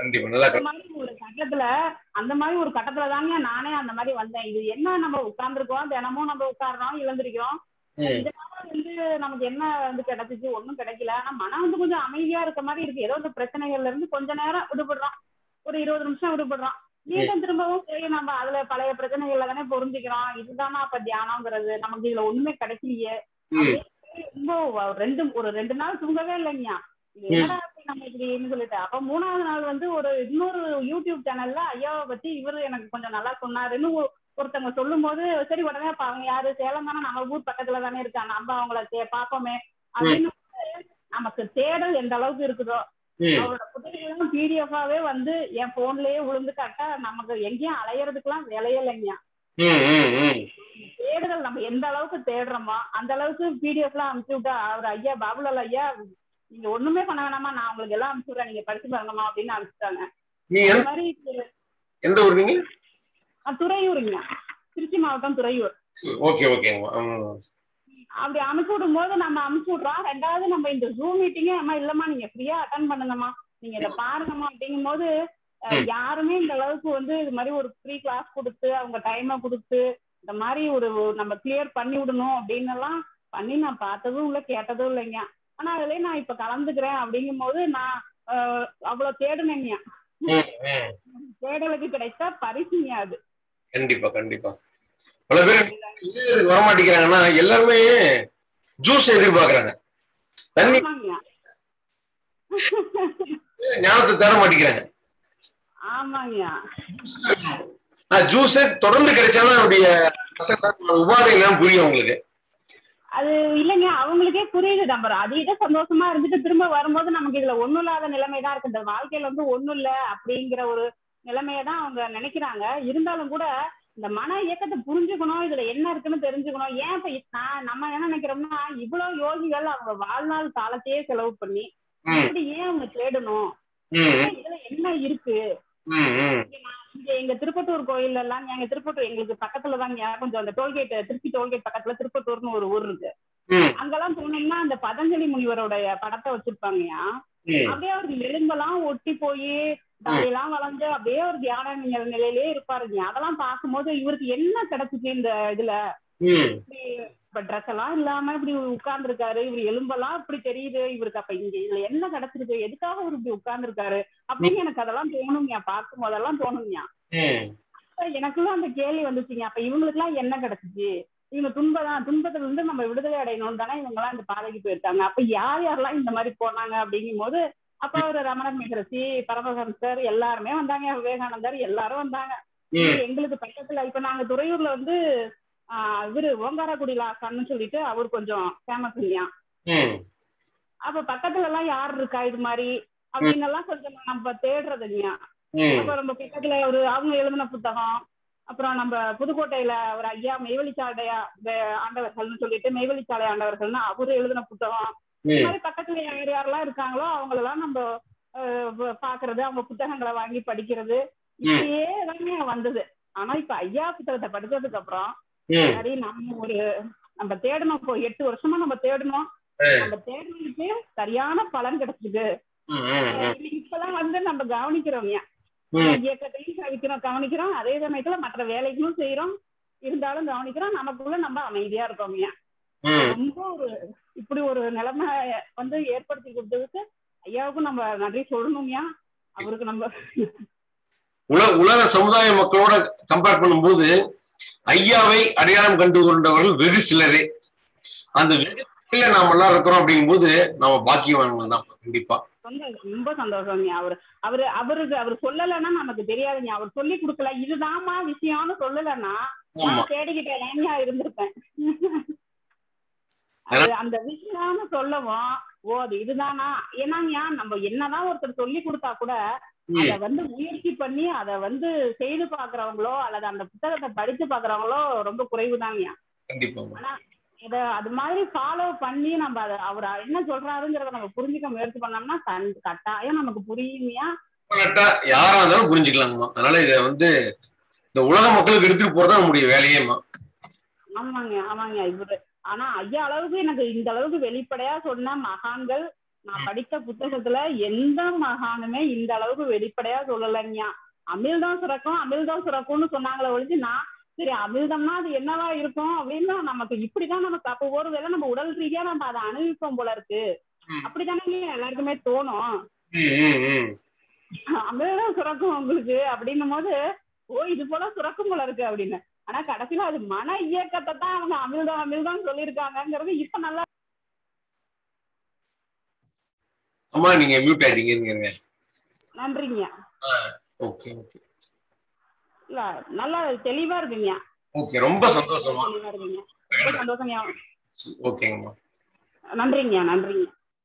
அந்த மாதிரி ஒரு கட்டத்துல தாங்க நானே அந்த மாதிரி வந்தேன். இது என்ன நம்ம உட்கார்ந்துருக்கோம், தினமும் நம்ம உட்கார்றோம், இழந்திருக்கிறோம், இதனால வந்து நமக்கு என்ன வந்து கிடைச்சிச்சு, ஒண்ணும் கிடைக்கல. ஆனா மனம் வந்து கொஞ்சம் அமைதியா இருக்க மாதிரி இருக்கு. ஏதோ இந்த பிரச்சனைகள்ல இருந்து கொஞ்ச நேரம் விடுபடுறோம், ஒரு 20 நிமிஷம் விடுபடுறோம். மீண்டும் திரும்பவும் சரி நம்ம அதுல பழைய பிரச்சனைகள்ல தானே புரிஞ்சுக்கிறோம். இதுதானா அப்ப தியானம்ங்கிறது, நமக்கு இதுல ஒண்ணுமே கிடைக்கலையே அப்படியே ரொம்ப ஒரு 2 நாள் தூங்கவே இல்லைங்க. இது என்னடா நம்ம இப்படின்னு சொல்லிட்டு அப்ப 3வது நாள் வந்து ஒரு இன்னொரு யூடியூப் சேனல்ல ஐயாவை பத்தி இவரு எனக்கு கொஞ்சம் நல்லா சொன்னாருன்னு ஒருத்தவங்க சொல்லும் போது சரி உடனே அப்ப அவங்க யாரு, சேலம் தானே, நம்ம ஊர் பக்கத்துல தானே இருக்காங்க, நம்ம அவங்கள பாப்போமே அப்படின்னு நமக்கு தேடல் எந்த அளவுக்கு இருக்குதோ அவரோட புத்தகங்களும் பிடிஎஃபாவே வந்து என் போன்லயே விழுந்து காட்டா நமக்கு எங்கேயும் அலையறதுக்கெல்லாம் வேலையே இல்லைங்க. தேடுதல் நம்ம எந்த அளவுக்கு தேடுறோமோ அந்த அளவுக்கு பிடிஎஃப்லாம் அனுப்பிச்சு விட்டா அவர் ஐயா பாபுலால் ஐயா நீங்க ஒண்ணுமே பண்ண வேணாமா, நான் உங்களுக்கு எல்லாம் அனுப்பிச்சுடுறேன், நீங்க படிச்சு பாருங்கம்மா அப்படின்னு அனுப்பிச்சிட்டாங்க. அந்த மாதிரி எந்த ஊர் நீங்க? துறையூருங்க, திருச்சி மாவட்டம் துறையூர். அப்படி அனுப்பிச்சு விடும் போது நம்ம அனுப்பிச்சு விடுறோம். 2வது நம்ம இந்த ஜூம் மீட்டிங்கே அம்மா இல்லம்மா நீங்க ஃப்ரீயா அட்டன் பண்ணுங்கம்மா, நீங்க இதை பாருங்கம்மா அப்படிங்கும் போது யாருமே இந்த அளவுக்கு வந்து இது மாதிரி ஒரு ஃப்ரீ கிளாஸ் கொடுத்து அவங்க டைமை கொடுத்து இந்த மாதிரி ஒரு நம்ம கிளியர் பண்ணி விடணும் அப்படின்னு எல்லாம் பண்ணி நான் பார்த்ததும் இல்லை, கேட்டதும் இல்லைங்க. ஆனா அதுலயே நான் இப்ப கலந்துக்கிறேன் அப்படிங்கும் போது நான் அவ்வளவு தேடுனேங்க. தேடலுக்கு கிடைச்சா பரிசுங்க அது. கண்டிப்பா கண்டிப்பா. பல பேர் வரமாட்டேங்கிறாங்கன்னா எல்லாருமே ஜூஸ் எதிர்பார்க்கறாங்க, தண்ணி ஞானத்தை தர மாட்டேங்கிறாங்க. ஆமாங்க, ஜூஸ் தொடர்ந்து கிடைச்சாலும் அவருடைய உபாதை எல்லாம் புரியும் உங்களுக்கு. அது இல்லைங்க, அவங்களுக்கே புரியுது. நம்ம அதிக சந்தோஷமா இருந்துட்டு திரும்ப வரும்போது நமக்கு இதுல ஒண்ணும் இல்லாத நிலைமைதான் இருக்கு, இந்த வாழ்க்கையில வந்து ஒண்ணும் இல்ல அப்படிங்கிற ஒரு நிலைமையதான் அவங்க நினைக்கிறாங்க. இருந்தாலும் கூட இந்த மன இயக்கத்தை புரிஞ்சுக்கணும், இதுல என்ன இருக்குன்னு தெரிஞ்சுக்கணும். ஏன் இப்ப நம்ம என்ன நினைக்கிறோம்னா இவ்வளவு யோகிகள் அவங்க வாழ்நாள் காலத்தையே செலவு பண்ணி இப்படி ஏன் அவங்க தேடணும், இதுல என்ன இருக்கு. எங்க திருப்பத்தூர் கோயில் எல்லாம் எங்க திருப்பத்தூர் எங்களுக்கு பக்கத்துலதாங்க, கொஞ்சம் அந்த டோல்கேட் திருச்சி டோல்கேட் பக்கத்துல திருப்பத்தூர்னு ஒரு ஊர் இருக்கு. அங்கெல்லாம் போனீங்கன்னா அந்த பதஞ்சலி முனிவருடைய படத்தை வச்சிருப்பாங்கயா. அப்படியே அவருக்கு எலும்பெல்லாம் ஒட்டி போய் தலையெல்லாம் வளர்ந்து அப்படியே ஒரு தியான நிலையிலேயே இருப்பாருங்க. அதெல்லாம் பார்க்கும்போது இவருக்கு என்ன கிடைச்சிச்சு இந்த இதுல, இப்ப ட்ரெஸ் எல்லாம் இல்லாம இப்படி உட்கார்ந்து இருக்காரு, இவர் எலும்பெல்லாம் இப்படி தெரியுது, இவருக்கு அப்ப இங்க இதுல என்ன கிடைச்சிருக்கு, எதுக்காக இவர் இப்படி உட்கார்ந்து இருக்காரு அப்படின்னு எனக்கு அதெல்லாம் தோணுங்க. பார்க்கும் போதெல்லாம் தோணுங்க. எனக்குள்ள அந்த கேள்வி வந்துச்சுங்க, அப்ப இவங்களுக்கு எல்லாம் என்ன கிடைச்சிச்சு, இவங்க துன்பத்துல இருந்து நம்ம விடுதலை அடையணும்னு தானே இவங்க எல்லாம் இந்த பாதைக்கு போயிருக்காங்க. அப்ப யார் யாரெல்லாம் இந்த மாதிரி போனாங்க அப்படிங்கும் போது அப்ப ஒரு ரமண மகரிஷி, பரமஹம்சர் எல்லாருமே வந்தாங்க, விவேகானந்தர் எல்லாரும் வந்தாங்க. எங்களுக்கு பக்கத்துல இப்ப நாங்க துறையூர்ல வந்து இவரு ஓங்காரக்குடியில ஆசான்னு சொல்லிட்டு அவர் கொஞ்சம் ஃபேமஸ் இல்லையா. அப்ப பக்கத்துல எல்லாம் யார் இருக்கா இது மாதிரி அப்படின்னு எல்லாம் கொஞ்சம் நம்ம தேடுறது இல்லையா. அப்ப நம்ம பக்கத்துல ஒரு அவங்க எழுதின புத்தகம், அப்புறம் நம்ம புதுக்கோட்டையில ஒரு ஐயா மெய்வெளிச்சாலை ஆண்டவர்கள்னு சொல்லிட்டு மெய்வெளிச்சாலை ஆண்டவர்கள்னு அவரு எழுதின புத்தகம், இந்த மாதிரி பக்கத்துல யார் யாரெல்லாம் இருக்காங்களோ அவங்களெல்லாம் நம்ம பாக்குறது, அவங்க புத்தகங்களை வாங்கி படிக்கிறது, இப்படியே எல்லாமே வந்தது. ஆனா இப்ப ஐயா புத்தகத்தை படிச்சதுக்கு அப்புறம் சரி நம்ம தேடணும், இப்போ 8 வருஷமா நம்ம தேடணும், நம்ம தேடலுக்கு சரியான பலன் கிடைச்சிருக்கு. இப்பெல்லாம் வந்து நம்ம கவனிக்கிறோம், இயக்கத்தையும் கவனிக்கிறோம், அதே சமயத்துல மற்ற வேலைகளும் செய்யறோம், இருந்தாலும் கவனிக்கிறோம், நமக்குள்ள நம்ம அமைதியா இருக்கோம். ரொம்ப இப்படி ஒரு நிலைமை வந்து ஏற்படுத்தி கொடுத்ததுக்கு ஐயாவுக்கும் நம்ம நன்றி சொல்லணும்யா. அவருக்கு நம்ம உலக சமுதாய மக்களோட கம்பேர் பண்ணும்போது ஐயாவை அடையாளம் கண்டு கொண்டவர்கள் வெகு சிலரே. அந்த வெகு நாம எல்லாம் இருக்கிறோம் அப்படிங்கும் போது நம்ம பாக்கியவான்கள் தான். கண்டிப்பா ரொம்ப சந்தோஷம்ங்க. அவரு சொல்லலைன்னா நமக்கு தெரியாதுங்க. அவர் சொல்லி கொடுக்கல, இதுதான்மா விஷயம்னு சொல்லலைன்னா நான் தேடிக்கிட்டேன் இருந்திருப்பேன். அந்த விஷயம்னு சொல்லவும் ஓ அது இதுதானா, ஏன்னாங்க நம்ம என்னதான் ஒருத்தர் சொல்லி கொடுத்தா கூட அத வந்து முயற்சி பண்ணி அத வந்து செய்து பாக்குறவங்களோ அல்லது அந்த புத்தகத்தை படிச்சு பாக்குறவங்களோ ரொம்ப குறைவுதாங்க. ஆனா இத அது மாதிரி ஃபாலோ பண்ணி நம்ம அதை அவர் என்ன சொல்றாருங்கிறத நம்ம புரிஞ்சுக்க முயற்சி பண்ணோம்னா கட்டாயம் நமக்கு புரியுமையா, யாரா இருந்தாலும் புரிஞ்சுக்கலாங்கம்மா. அதனால இத வந்து இந்த உலக மக்களுக்கு எடுத்துட்டு போறதா நம்முடைய வேலையேமா. ஆமாங்க இவரு. ஆனா ஐயா அளவுக்கு எனக்கு இந்த அளவுக்கு வெளிப்படையா சொன்ன மகான்கள் நான் படித்த புத்தகத்துல எந்த மகானுமே இந்த அளவுக்கு வெளிப்படையா சொல்லலைங்க. அமிழ்தான் சுரக்கும்னு சொன்னாங்களே ஒழிஞ்சு நான் சரி அமிர்தம்னா அது என்னவா இருக்கும் அப்படின்னு நமக்கு இப்படிதான் நமக்கு அப்போ ஒரு வேளை நம்ம உடல் ரீதியா நம்ம அதை அனுபவிப்போம் போல இருக்கு. அப்படித்தானே எல்லாருக்குமே தோணும். அமிர்தம் சுரக்கும் உங்களுக்கு அப்படின்னும் போது ஓ இது போல சுரக்கும் போல இருக்கு அப்படின்னு. ஆனா கடைசியில அது மன இயக்கத்தை தான் அவங்க அமிர்தம் அமிர்தம் சொல்லியிருக்காங்கிறது இப்ப நல்லா. அம்மா நீங்க மியூட் ஆயிட்டீங்க. நன்றிங்க. Okay okay. இல்ல நல்லா தெளிவா இருக்குங்க. ஓகே ரொம்ப சந்தோஷமா. தெளிவா இருக்குங்க. ரொம்ப சந்தோஷங்க. ஓகேங்கம்மா. நன்றிங்க நன்றிங்க.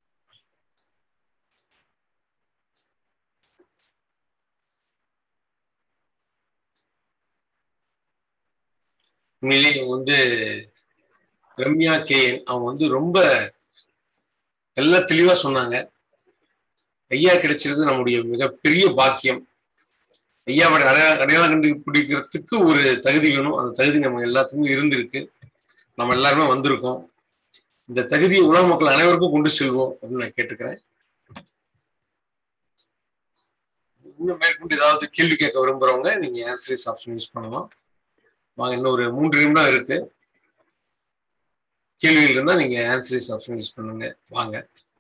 உண்மையிலேயே வந்து ரம்யா கேஎன் அவங்க வந்து ரொம்ப எல்லாம் தெளிவா சொன்னாங்க. ஐயா கிடைச்சிருது நம்முடைய மிகப்பெரிய பாக்கியம். ஐயாவோட அடையாளம் கண்டுபிடிக்கிறதுக்கு ஒரு தகுதி வேணும். அந்த தகுதி நம்ம எல்லாத்துக்கும் இருந்திருக்கு. நம்ம எல்லாருமே வந்திருக்கோம். இந்த தகுதியை உலக மக்கள் அனைவருக்கும் கொண்டு செல்வோம் அப்படின்னு நான் கேட்டுக்கிறேன். இன்னும் மேற்கொண்டு ஏதாவது கேள்வி கேட்க விரும்புறவங்க நீங்க ஆன்சர்ஸ் ஆப்ஷன் யூஸ் பண்ணலாம். வாங்க, இன்னும் ஒரு 3 நிமிடம் இருக்கு. கேள்விகள் இருந்தா நீங்க ஆன்சர்ஸ் ஆப்ஷன் யூஸ் பண்ணுங்க. வாங்க.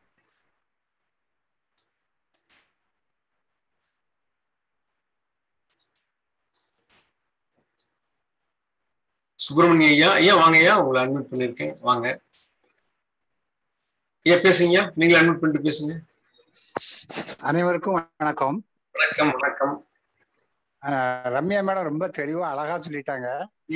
சுப்பிரமணிய ஐயா, ஐயா வாங்க ஐயா, உங்களை அட்மிட் பண்ணிருக்கேன். வாங்க ஐயா, பேசுங்க. நீங்க அட்மிட் பண்ணிட்டு பேசுங்க. அனைவருக்கும் வணக்கம். வணக்கம் வணக்கம். ரம்யா மேடம் ரொம்ப தெளிவா அழகா சொல்லிட்டாங்க.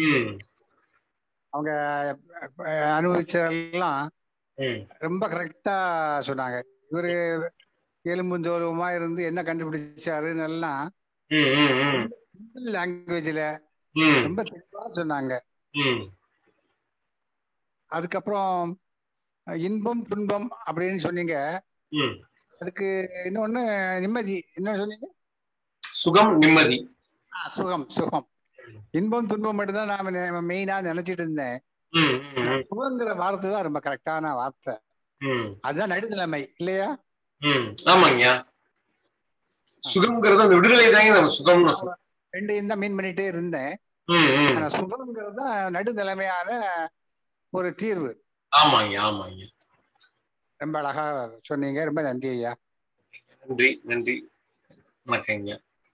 அவங்க அனுபவிச்சதெல்லாம் ரொம்ப கரெக்டா சொன்னாங்க. இவரு எலும்புந்தோலுமா இருந்து என்ன கண்டுபிடிச்சாருன்னு எல்லாம் லாங்குவேஜ்ல ரொம்ப தெளிவா சொன்னாங்க. அதுக்கப்புறம் இன்பம் துன்பம் அப்படின்னு சொன்னீங்க. அதுக்கு இன்னொன்னு நிம்மதி என்ன சொன்னீங்க? சுகம் நிம்மதி. சுகம் சுகம். இன்பம் துன்பம் மட்டும்தான் நாம மெயினா நினைச்சிட்டு இருந்தேன். சுகங்கிற வார்த்தை தான் ரொம்ப கரெக்டான வார்த்தை. அதுதான் நடுநிலைமை இல்லையா? ஆமாங்க. சுகம்ங்கிறது அந்த விடுதலை தாங்க நம்ம சுகம். ரெண்டையும் தான் மீன் பண்ணிட்டே இருந்தேன். ஆனா சுகம்ங்கிறது தான் நடுநிலைமையான ஒரு தீர்வு. ஆமாங்க ஆமாங்க. ரொம்ப அழகா சொன்னீங்க. ரொம்ப நன்றி ஐயா. நன்றி நன்றி. வணக்கங்க.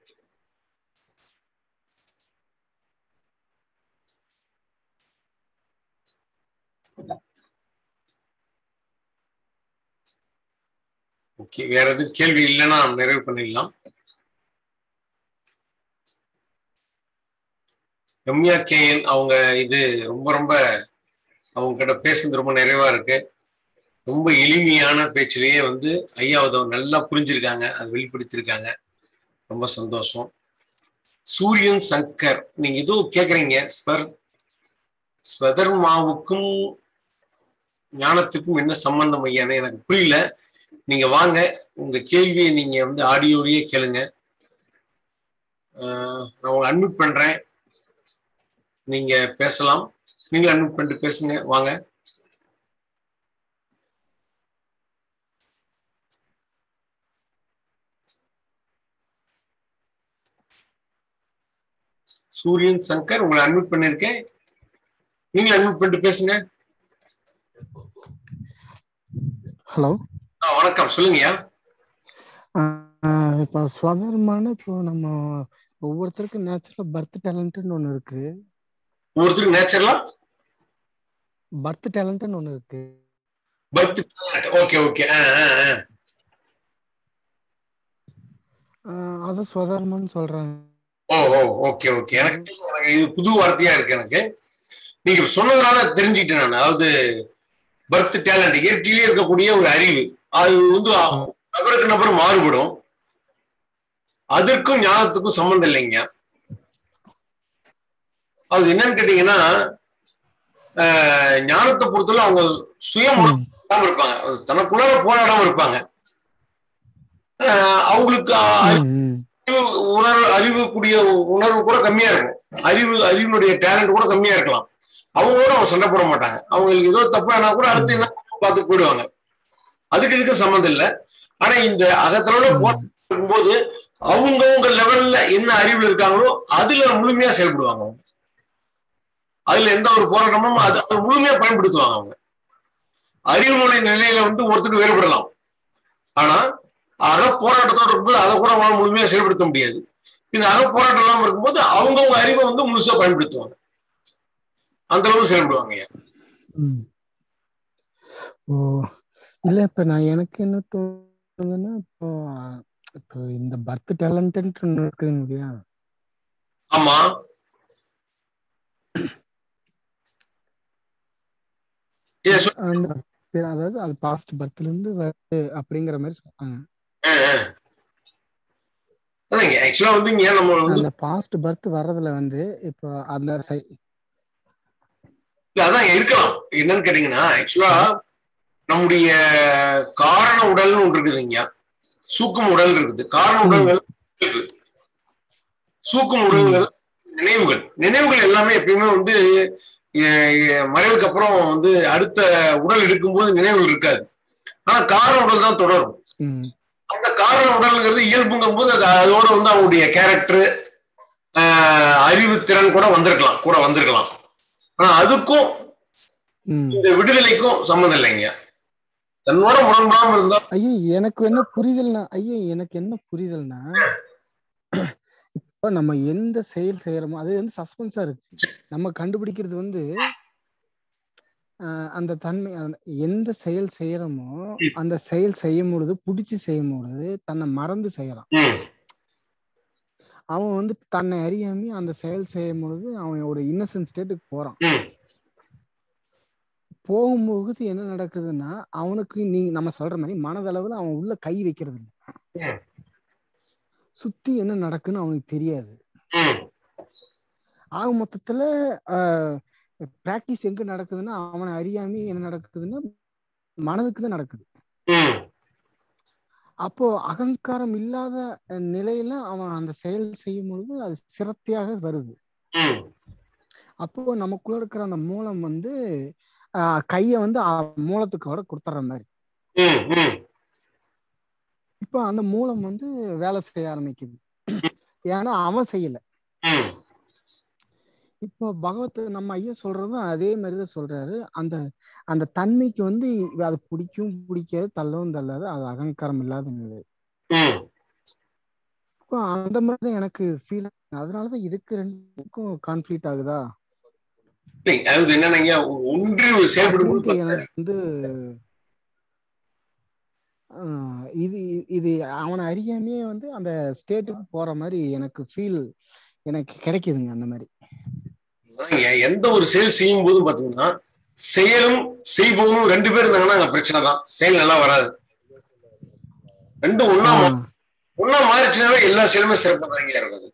ஓகே, வேற எதுவும் கேள்வி இல்லைன்னா நிறைவு பண்ணிடலாம். ரம்யா கேஎன் அவங்க இது ரொம்ப ரொம்ப அவங்க கிட்ட பேசுறது ரொம்ப நிறைவா இருக்கு. ரொம்ப எளிமையான பேச்சிலேயே வந்து ஐயாவது நல்லா புரிஞ்சிருக்காங்க, அதை வெளிப்படுத்திருக்காங்க. ரொம்ப சந்தோஷம். சூரியன் சங்கர், நீங்க ஏதோ கேக்குறீங்க. ஸ்வதர்மாவுக்கும் ஞானத்துக்கும் என்ன சம்பந்தம் ஐயான்னு எனக்கு புரியல. நீங்க வாங்க, உங்க கேள்வியை நீங்க வந்து ஆடியோலயே கேளுங்க. நான் உங்களை அட்மிட் பண்றேன், நீங்க பேசலாம். நீங்க அட்மிட் பண்ணிட்டு பேசுங்க. வாங்க. சூரியன் சங்கர், உங்களை அட்மிட் பண்ணிருக்கேன். நீங்க அட்மிட் பண்ணிட்டு பேசுங்க. ஹலோ, வணக்கம், சொல்லுங்கய்யா. இப்ப ஸ்வதர்மான இப்போ நம்ம ஒவ்வொருத்தருக்கும் நேச்சுரலா பர்த் டேலண்ட்னு ஒண்ணு இருக்கு. ஒவ்வொருத்தருக்கும் நேச்சுரலா பர்த் டேலண்ட்னு ஒண்ணு இருக்கு. Birth talent. Okay okay. அத ஸ்வதர்மன்னு சொல்றாங்க. ஓ ஓ ஓகே ஓகே. எனக்கு இது புது வார்த்தையா இருக்கு எனக்கு. நீங்க சொன்னதுனால தெரிஞ்சுக்கிட்டேன் நான். அதாவது பர்த் டேலண்ட் இயற்கையிலே இருக்கக்கூடிய ஒரு அறிவு. அது வந்து நபருக்கு நபர் மாறுபடும். அதற்கும் ஞானத்துக்கும் சம்பந்தம் இல்லைங்க. அது என்னன்னு கேட்டீங்கன்னா, ஞானத்தை பொறுத்தவரை அவங்க சுயமும் இருப்பாங்க, தனக்குள்ளார போராடாம இருப்பாங்க. அவங்களுக்கு அறிவுக்கூடிய உணர்வு கூட கம்மியா இருக்கும். அறிவினுடைய டேலண்ட் கூட கம்மியா இருக்கலாம். அவங்களோட அவங்க சண்டை போட மாட்டாங்க. அவங்களுக்கு ஏதோ தப்பானா கூட அடுத்து என்ன பார்த்து போயிடுவாங்க. அதுக்கு இதுக்கு சம்மந்தம் இல்லை. ஆனா இந்த அகத்தளவுல போது அவங்கவுங்க லெவல்ல என்ன அறிவுல இருக்காங்களோ அதுல முழுமையா செயல்படுவாங்க. அதுல எந்த ஒரு போராட்டமும் அது முழுமையா பயன்படுத்துவாங்க. அவங்க அறிவுமொழி நிலையில வந்து ஒருத்தருக்கு வேறுபடலாம், ஆனா அக போராட்டத்தோட இருக்கும்போது அதை கூட அவங்களால முழுமையா செயல்படுத்த முடியாது. இந்த அக போராட்டம் இல்லாம இருக்கும்போது அவங்கவுங்க அறிவை வந்து முழுசா பயன்படுத்துவாங்க, அந்த அளவு செயல்படுவாங்க. ஓ இல்ல, இப்ப நான் எனக்கு என்ன தோணுதுன்னா, இப்போ இந்த பர்த் டேலண்ட் இருக்குங்க இல்லையா? ஆமா, அதாவது அது பாஸ்ட் பர்த்ல இருந்து வருது அப்படிங்கிற மாதிரி சொல்றாங்க. அந்த பாஸ்ட் பர்த் வர்றதுல வந்து இப்போ அந்த அதான் இருக்கலாம். என்னன்னு கேட்டீங்கன்னா, ஆக்சுவலா நம்முடைய காரண உடல்னு ஒன்று இருக்குதுங்க, சூக்கும் உடல் இருக்குது. காரண உடல்கள் இருக்கு, சூக்கும் உடல்கள் நினைவுகள் எல்லாமே எப்பயுமே வந்து மறைவுக்கு அப்புறம் வந்து அடுத்த உடல் எடுக்கும்போது நினைவுகள் இருக்காது, ஆனா காரண உடல் தான் தொடரும். அந்த காரண உடல்ங்கிறது இயல்புங்கும் போது அதோட வந்து அவங்களுடைய கேரக்டர், அறிவு திறன் கூட வந்திருக்கலாம். ஆனா அதுக்கும் இந்த விடுதலைக்கும் சம்மந்தம் இல்லைங்க. தன்னோட முரண்பாடாம இருந்தா எனக்கு என்ன புரிதல்னா இப்ப நம்ம எந்த செயல் செய்யறோமோ அது வந்து சஸ்பென்ஸா இருக்கு. நம்ம கண்டுபிடிக்கிறது வந்து அந்த தன்மை, எந்த செயல் செய்யறோமோ அந்த செயல் செய்யும் பொழுது பிடிச்சி செய்யும் பொழுது தன்னை மறந்து செய்யறான். அவன் வந்து தன்னை அறியாம அந்த செயல் செய்யும் பொழுது அவன் ஒரு இன்னசென்ட் ஸ்டேட்டுக்கு போறான். போகும்போது என்ன நடக்குதுன்னா அவனுக்கு நம்ம சொல்ற மாதிரி மனதளவுல அவன் உள்ள கை வைக்கிறது இல்லை, சுத்தி என்ன நடக்குன்னு அவனுக்கு தெரியாது. ஆக மொத்தத்துல பிராக்டிஸ் எங்க நடக்குதுன்னா அவனை அறியாம என்ன நடக்குதுன்னா மனதுக்கு தான் நடக்குது. அப்போ அகங்காரம் இல்லாத நிலையில அவன் அந்த செயல் செய்யும் பொழுது அது சிரத்தையாக வருது. அப்போ நமக்குள்ள இருக்கிற அந்த மூலம் வந்து கைய வந்து மூலத்துக்கோட கொடுத்துற மாதிரி. இப்ப அந்த மூலம் வந்து வேலை செய்ய ஆரம்பிக்குது, ஏன்னா அவன் செய்யல. இப்போ பகவத் நம்ம ஐயா சொல்றதும் அதே மாதிரிதான் சொல்றாரு. அந்த அந்த தன்மைக்கு வந்து அது பிடிக்காது, தள்ளவும் தள்ளாது, அது அகங்காரம் இல்லாத நிலை. அந்த மாதிரிதான் எனக்கு ஃபீல். அதனாலதான் இதுக்கு ரெண்டுக்கும் கான்ஃபிளிக்ட் ஆகுதா எனக்கு வந்து இது இது அவனை அறியாமே வந்து அந்த ஸ்டேட்டுக்கு போற மாதிரி எனக்கு ஃபீல் எனக்கு கிடைக்குதுங்க. அந்த மாதிரி எந்த ஒரு செயல் செய்யும் போதும் பாத்தீங்கன்னா செயலும் செய்பவனும் ரெண்டு பேர் இருந்தாங்கன்னா அங்க பிரச்சனை தான், செயல் நல்லா வராது. ரெண்டும் ஒன்னா மாறிச்சுனாவே எல்லா செயலுமே சிறப்பாக இருக்குது.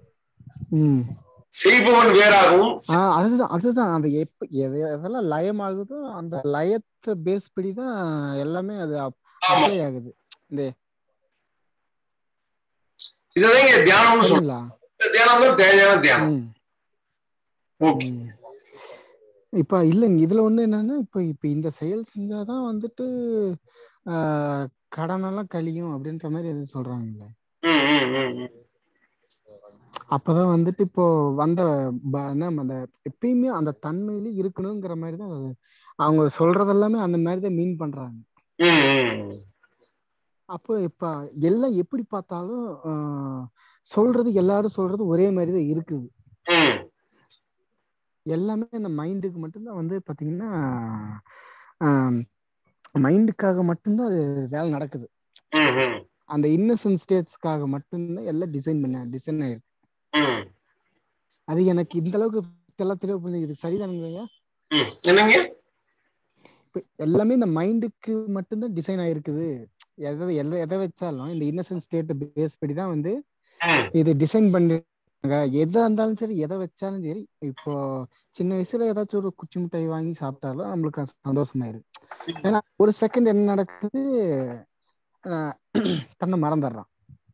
செய்பவன் வேறாகவும் அதுதான் அந்த எதெல்லாம் லயமாகுதோ அந்த லயத்தை பேஸ் படிதான் எல்லாமே அது அப்ளை ஆகுது. இந்த இதுதான் தியானம்னு சொல்லலாம். தியானம் தான் தேவையான தியானம். இப்ப இல்லைங்க, இதுல ஒண்ணு என்னன்னா இப்ப இந்த செயல் செஞ்சாதான் வந்துட்டு கடனெல்லாம் கழியும் அப்படின்ற மாதிரி எதுவும் சொல்றாங்கல்ல. அப்பதான் வந்துட்டு இப்போ வந்த அந்த எப்பயுமே அந்த தன்மையில இருக்கணுங்கிற மாதிரிதான் அவங்க சொல்றது எல்லாமே அந்த மாதிரிதான் மீன் பண்றாங்க. அப்போ இப்ப எல்லாம் எப்படி பார்த்தாலும் எல்லாரும் சொல்றது ஒரே மாதிரிதான் இருக்குது. எல்லாமே அந்த மைண்டுக்கு மட்டும்தான் வந்து பாத்தீங்கன்னா மைண்டுக்காக மட்டும்தான் அது வேலை நடக்குது. அந்த இன்னசென்ட் ஸ்டேட்ஸ்க்காக மட்டும்தான் எல்லாம் டிசைன் ஆயிருக்கு. அது எனக்கு இந்த அளவுக்கு எல்லாம் தெளிவு. இது சரிதானுங்க? எல்லாமே இந்த மைண்டுக்கு மட்டும்தான் டிசைன் ஆயிருக்குது. எதை வச்சாலும் இந்த இன்னசென்ட் ஸ்டேட் பேஸ் படிதான் வந்து இது டிசைன் பண்ணிருக்காங்க. எதா இருந்தாலும் சரி, எதை வச்சாலும் சரி. இப்போ சின்ன வயசுல ஏதாச்சும் ஒரு குச்சி மிட்டாய் வாங்கி சாப்பிட்டாலும் நம்மளுக்கு சந்தோஷமாயிரு. ஏன்னா ஒரு செகண்ட் என்ன நடக்குது, தன்னை மறந்துடுறான்.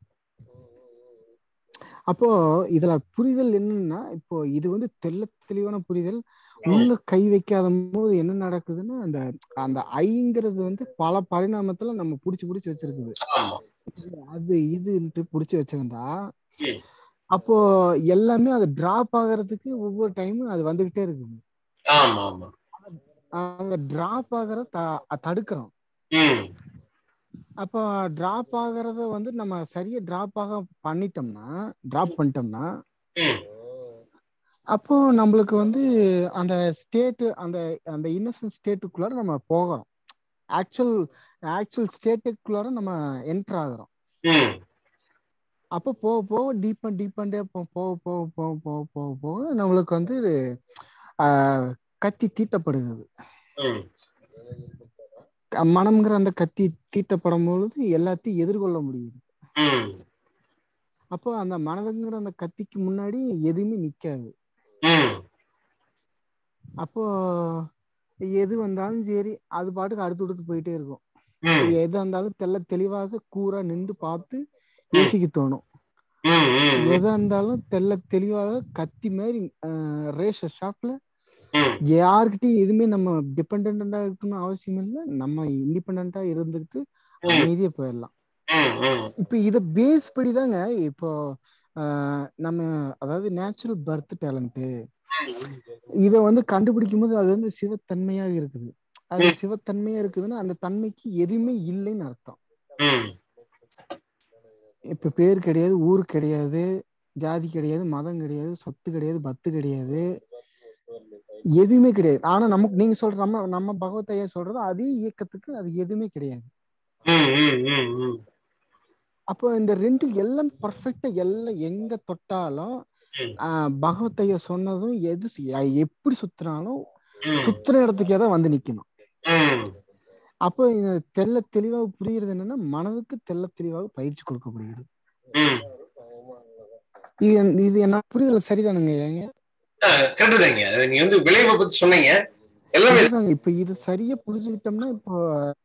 அப்போ இதுல புரிதல் என்னன்னா, இப்போ இது வந்து தெளிவான புரிதல். உள்ள கை வைக்காத போது என்ன நடக்குதுன்னா அந்த அந்த ஐங்கிறது வந்து பல பரிணாமத்துல நம்ம புடிச்சு வச்சிருக்குது. அது இது புடிச்சு வச்சிருந்தா அப்போ எல்லாமே அது டிராப் ஆகிறதுக்கு ஒவ்வொரு டைமும் அது வந்துகிட்டே இருக்குது. ஆமா ஆமா. அந்த டிராப் ஆகிறத தடுக்கிறோம். அப்போ டிராப் ஆகிறத வந்து நம்ம சரியா டிராப் பண்ணிட்டோம்னா அப்போ நம்மளுக்கு வந்து அந்த ஸ்டேட் அந்த அந்த இன்னசென்ட் ஸ்டேட்டுக்குள்ளார நம்ம போகிறோம். ஆக்சுவல் ஸ்டேட்டுக்குள்ளார நம்ம என்டர் ஆகுறோம். அப்போ போக போக டீப்பண்டே போக நம்மளுக்கு வந்து கத்தி தீட்டப்படுகிறது. மனம்ங்கிற அந்த கத்தி தீட்டப்படும் பொழுது எல்லாத்தையும் எதிர்கொள்ள முடியுது. அப்போ அந்த மனதுங்கிற அந்த கத்திக்கு முன்னாடி எதுவுமே நிக்காது. அப்போ எது வந்தாலும் சரி அது பாட்டுக்கு அடுத்து போயிட்டே இருக்கும். எது இருந்தாலும் தெளிவாக கூரா நின்று பார்த்து யோசிக்க தோணும். எதா இருந்தாலும் தெளிவாக கத்தி மாதிரி ரேஷர் ஷாப்ல யாருக்கிட்டையும் எதுவுமே நம்ம டிபெண்டா இருக்கணும்னு அவசியம் இல்லை. நம்ம இண்டிபெண்டா இருந்துட்டு அமைதியா போயிடலாம். இப்ப இத பேஸ் படிதாங்க இப்போ நம்ம அதாவது நேச்சுரல் பர்த் டேலண்ட் இத வந்து கண்டுபிடிக்கும் போது அது வந்து சிவத்தன்மையாக இருக்குது. அது சிவத்தன்மையா இருக்குதுன்னா அந்த தன்மைக்கு எதுவுமே இல்லைன்னு அர்த்தம். இப்ப பேர் கிடையாது, ஊர் கிடையாது, ஜாதி கிடையாது, மதம் கிடையாது, சொத்து கிடையாது, பத்து கிடையாது, எதுவுமே கிடையாது. ஆனா நமக்கு நீங்க சொல்ற நம்ம பகவத்தையா சொல்றது அதே இயக்கத்துக்கு அது எதுவுமே கிடையாது. அப்போ இந்த ரெண்டு எல்லாம் பர்ஃபெக்டா எல்லாம் எங்க தொட்டாலும் பகவத்தையா சொன்னதும் எது எப்படி சுத்தினாலும் சுத்துற இடத்துக்கே தான் வந்து நிக்கணும். அப்போ இந்த தெளிவாக புரியுறது என்னன்னா மனதுக்கு தெளிவாக பயிற்சி கொடுக்கப்படுகிறது. இது என்ன புரிதல் சரிதானுங்க? நீங்க வந்து விளைவை பத்தி சொன்னீங்க எல்லாமே. இப்ப இது சரியா புரிஞ்சுக்கிட்டோம்னா இப்போ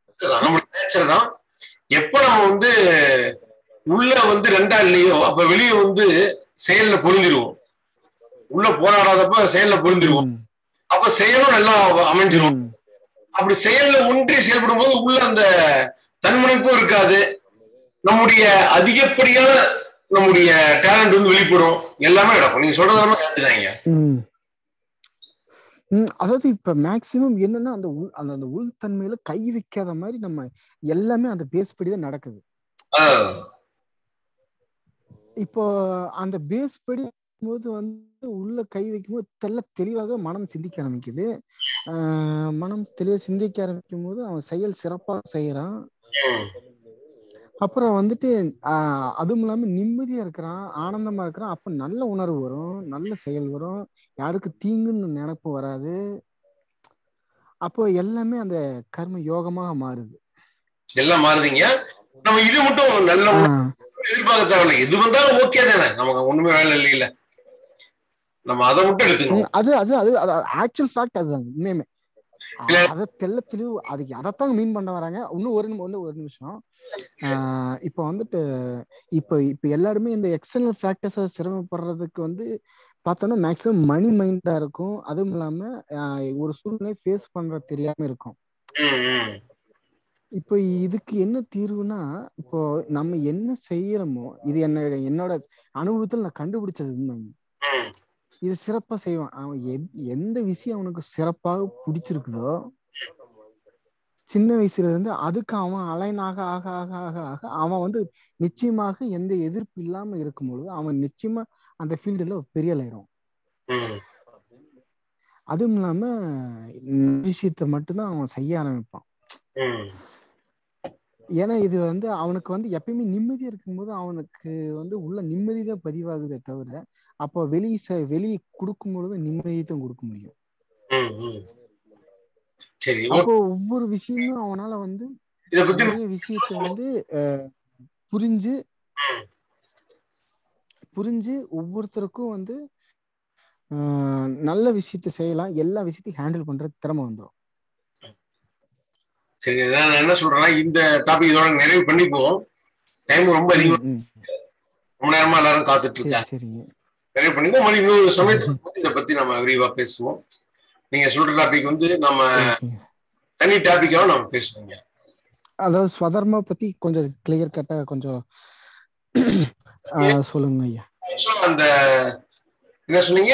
எப்ப நம்ம வந்து உள்ள வந்து ரெண்டா இல்லையோ அப்ப வெளியே வந்து செயல்ல பொருந்திருவோம். உள்ள போராடாதப்ப செயல்ல பொருந்திருவோம். அப்ப செயலும் நல்லா அமைஞ்சிரும். அப்படி செயல்ல ஒன்றி செயல்படும் போது உள்ள அந்த தன்முனைப்பும் இருக்காது. நம்முடைய அதிகப்படியான நம்முடைய டேலண்ட் வந்து வெளிப்படும். எல்லாமே நடக்கும். நீங்க சொல்றதெல்லாம் கேட்டுதாங்க. அதாவது இப்ப மேக்சிமம் என்னன்னா அந்த அந்த உள்தன்மையில கை வைக்காத மாதிரி நம்ம எல்லாமே அந்த பேஸ் படிதான் நடக்குது. இப்போ அந்த பேஸ் படி போது வந்து உள்ள கை வைக்கும் போது தெளிவாக மனம் சிந்திக்க ஆரம்பிக்குது. மனம் தெளிவாக சிந்திக்க ஆரம்பிக்கும் போது அவன் செயல் சிறப்பாக செய்யறான். அப்புறம் வந்துட்டு அதுவும் இல்லாம நிம்மதியா இருக்கிறான், ஆனந்தமா இருக்கிறான். அப்ப நல்ல உணர்வு வரும், நல்ல செயல் வரும், யாருக்கு தீங்குன்னு நினைப்பு வராது. அப்போ எல்லாமே அந்த கர்ம யோகமாக மாறுது. எல்லாம் மாறுதீங்க. நம்ம இது மட்டும் நல்ல எதிர்பார்க்க தேவையில்லை. எது வந்தாலும் ஓகே தானே, நமக்கு ஒண்ணுமே வேலை இல்லையில. நம்ம அதை மட்டும் எடுத்துக்கணும். அது ஆக்சுவல் ஃபேக்ட். அதுதான் உண்மையுமே. அதை தெளிவு அதுக்கு அதைத்தான் மீன் பண்ண வராங்க. இன்னும் ஒரு நிமிஷம். இப்ப வந்துட்டு இப்ப எல்லாருமே இந்த எக்ஸ்டர்னல் ஃபேக்டர்ஸ சிரமப்படுறதுக்கு வந்து பார்த்தோம்னா மேக்சிமம் மணி மைண்டா இருக்கும். அதுவும் இல்லாம ஒரு சூழ்நிலை ஃபேஸ் பண்ற தெரியாம இருக்கும். இப்போ இதுக்கு என்ன தீர்வுனா, இப்போ நம்ம என்ன செய்யறோமோ இது என்னோட அனுபவத்தில் நான் கண்டுபிடிச்சது உண்மை. இது சிறப்பா செய்வான். அவன் எந்த விஷயம் அவனுக்கு சிறப்பாக பிடிச்சிருக்குதோ சின்ன வயசுல இருந்து அதுக்கு அவன் அலைன் ஆக ஆக ஆக ஆக ஆக அவன் வந்து நிச்சயமாக எந்த எதிர்ப்பு இல்லாம இருக்கும்பொழுது அவன் நிச்சயமா அந்த ஃபீல்டுல பெரிய ஆயிரும். அதுவும் இல்லாம விஷயத்த மட்டும்தான் அவன் செய்ய ஆரம்பிப்பான். ஏன்னா இது வந்து அவனுக்கு வந்து எப்பயுமே நிம்மதியா இருக்கும்போது அவனுக்கு வந்து உள்ள நிம்மதிதான் பதிவாகுதே தவிர, அப்போ வெளியே கொடுக்கும் பொழுது நிம்மதியை தான் கொடுக்க முடியும். அப்போ ஒவ்வொரு விஷயமும் அவனால வந்து நிறைய விஷயத்த வந்து புரிஞ்சு ஒவ்வொருத்தருக்கும் வந்து நல்ல விஷயத்த செய்யலாம், எல்லா விஷயத்தையும் ஹேண்டில் பண்ற திறமை வந்துடும். சரி, நான் என்ன சொல்றேன்னா இந்த டாபிக் இதோட நிறைவு பண்ணிக்குவோம். டைம் ரொம்ப அதிகம், ரொம்ப நேரமா எல்லாரும் காத்துட்டு இருக்காங்க. நிறைவு பண்ணிக்குவோம். மணி இன்னொரு சமயத்துக்கு இதை பத்தி நம்ம விரிவா பேசுவோம். நீங்க சொல்ற டாபிக் வந்து நம்ம தனி டாபிக்காவும் நம்ம பேசுவோங்க. அதாவது ஸ்வதர்மா பத்தி கொஞ்சம் கிளியர் கட்டா கொஞ்சம் சொல்லுங்க ஐயா. அந்த என்ன சொன்னீங்க,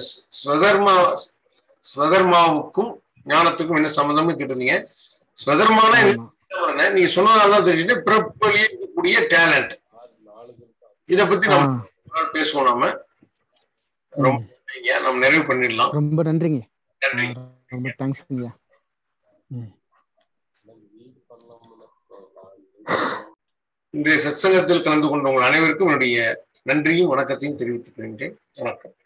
ஸ்வதர்மாவுக்கும் ஞானத்துக்கும் என்ன சம்பந்தம்னு கேட்டிருந்தீங்க. ஸ்வதர்மான நீங்க சொன்னதால்தான் தெரிஞ்சுட்டு பிறப்பொழியே இருக்கக்கூடிய டேலண்ட், இத பத்தி நம்ம பேசுவோம். நம்ம நம்ம நிறைவு பண்ணிடலாம். ரொம்ப நன்றிங்க. நன்றி. ரொம்ப தேங்க்ஸ்ங்க. இன்றைய சத்சங்கத்தில் கலந்து கொண்ட உங்கள் அனைவருக்கும் என்னுடைய நன்றியும் வணக்கத்தையும் தெரிவித்துக் கொள்கின்றேன். வணக்கம்.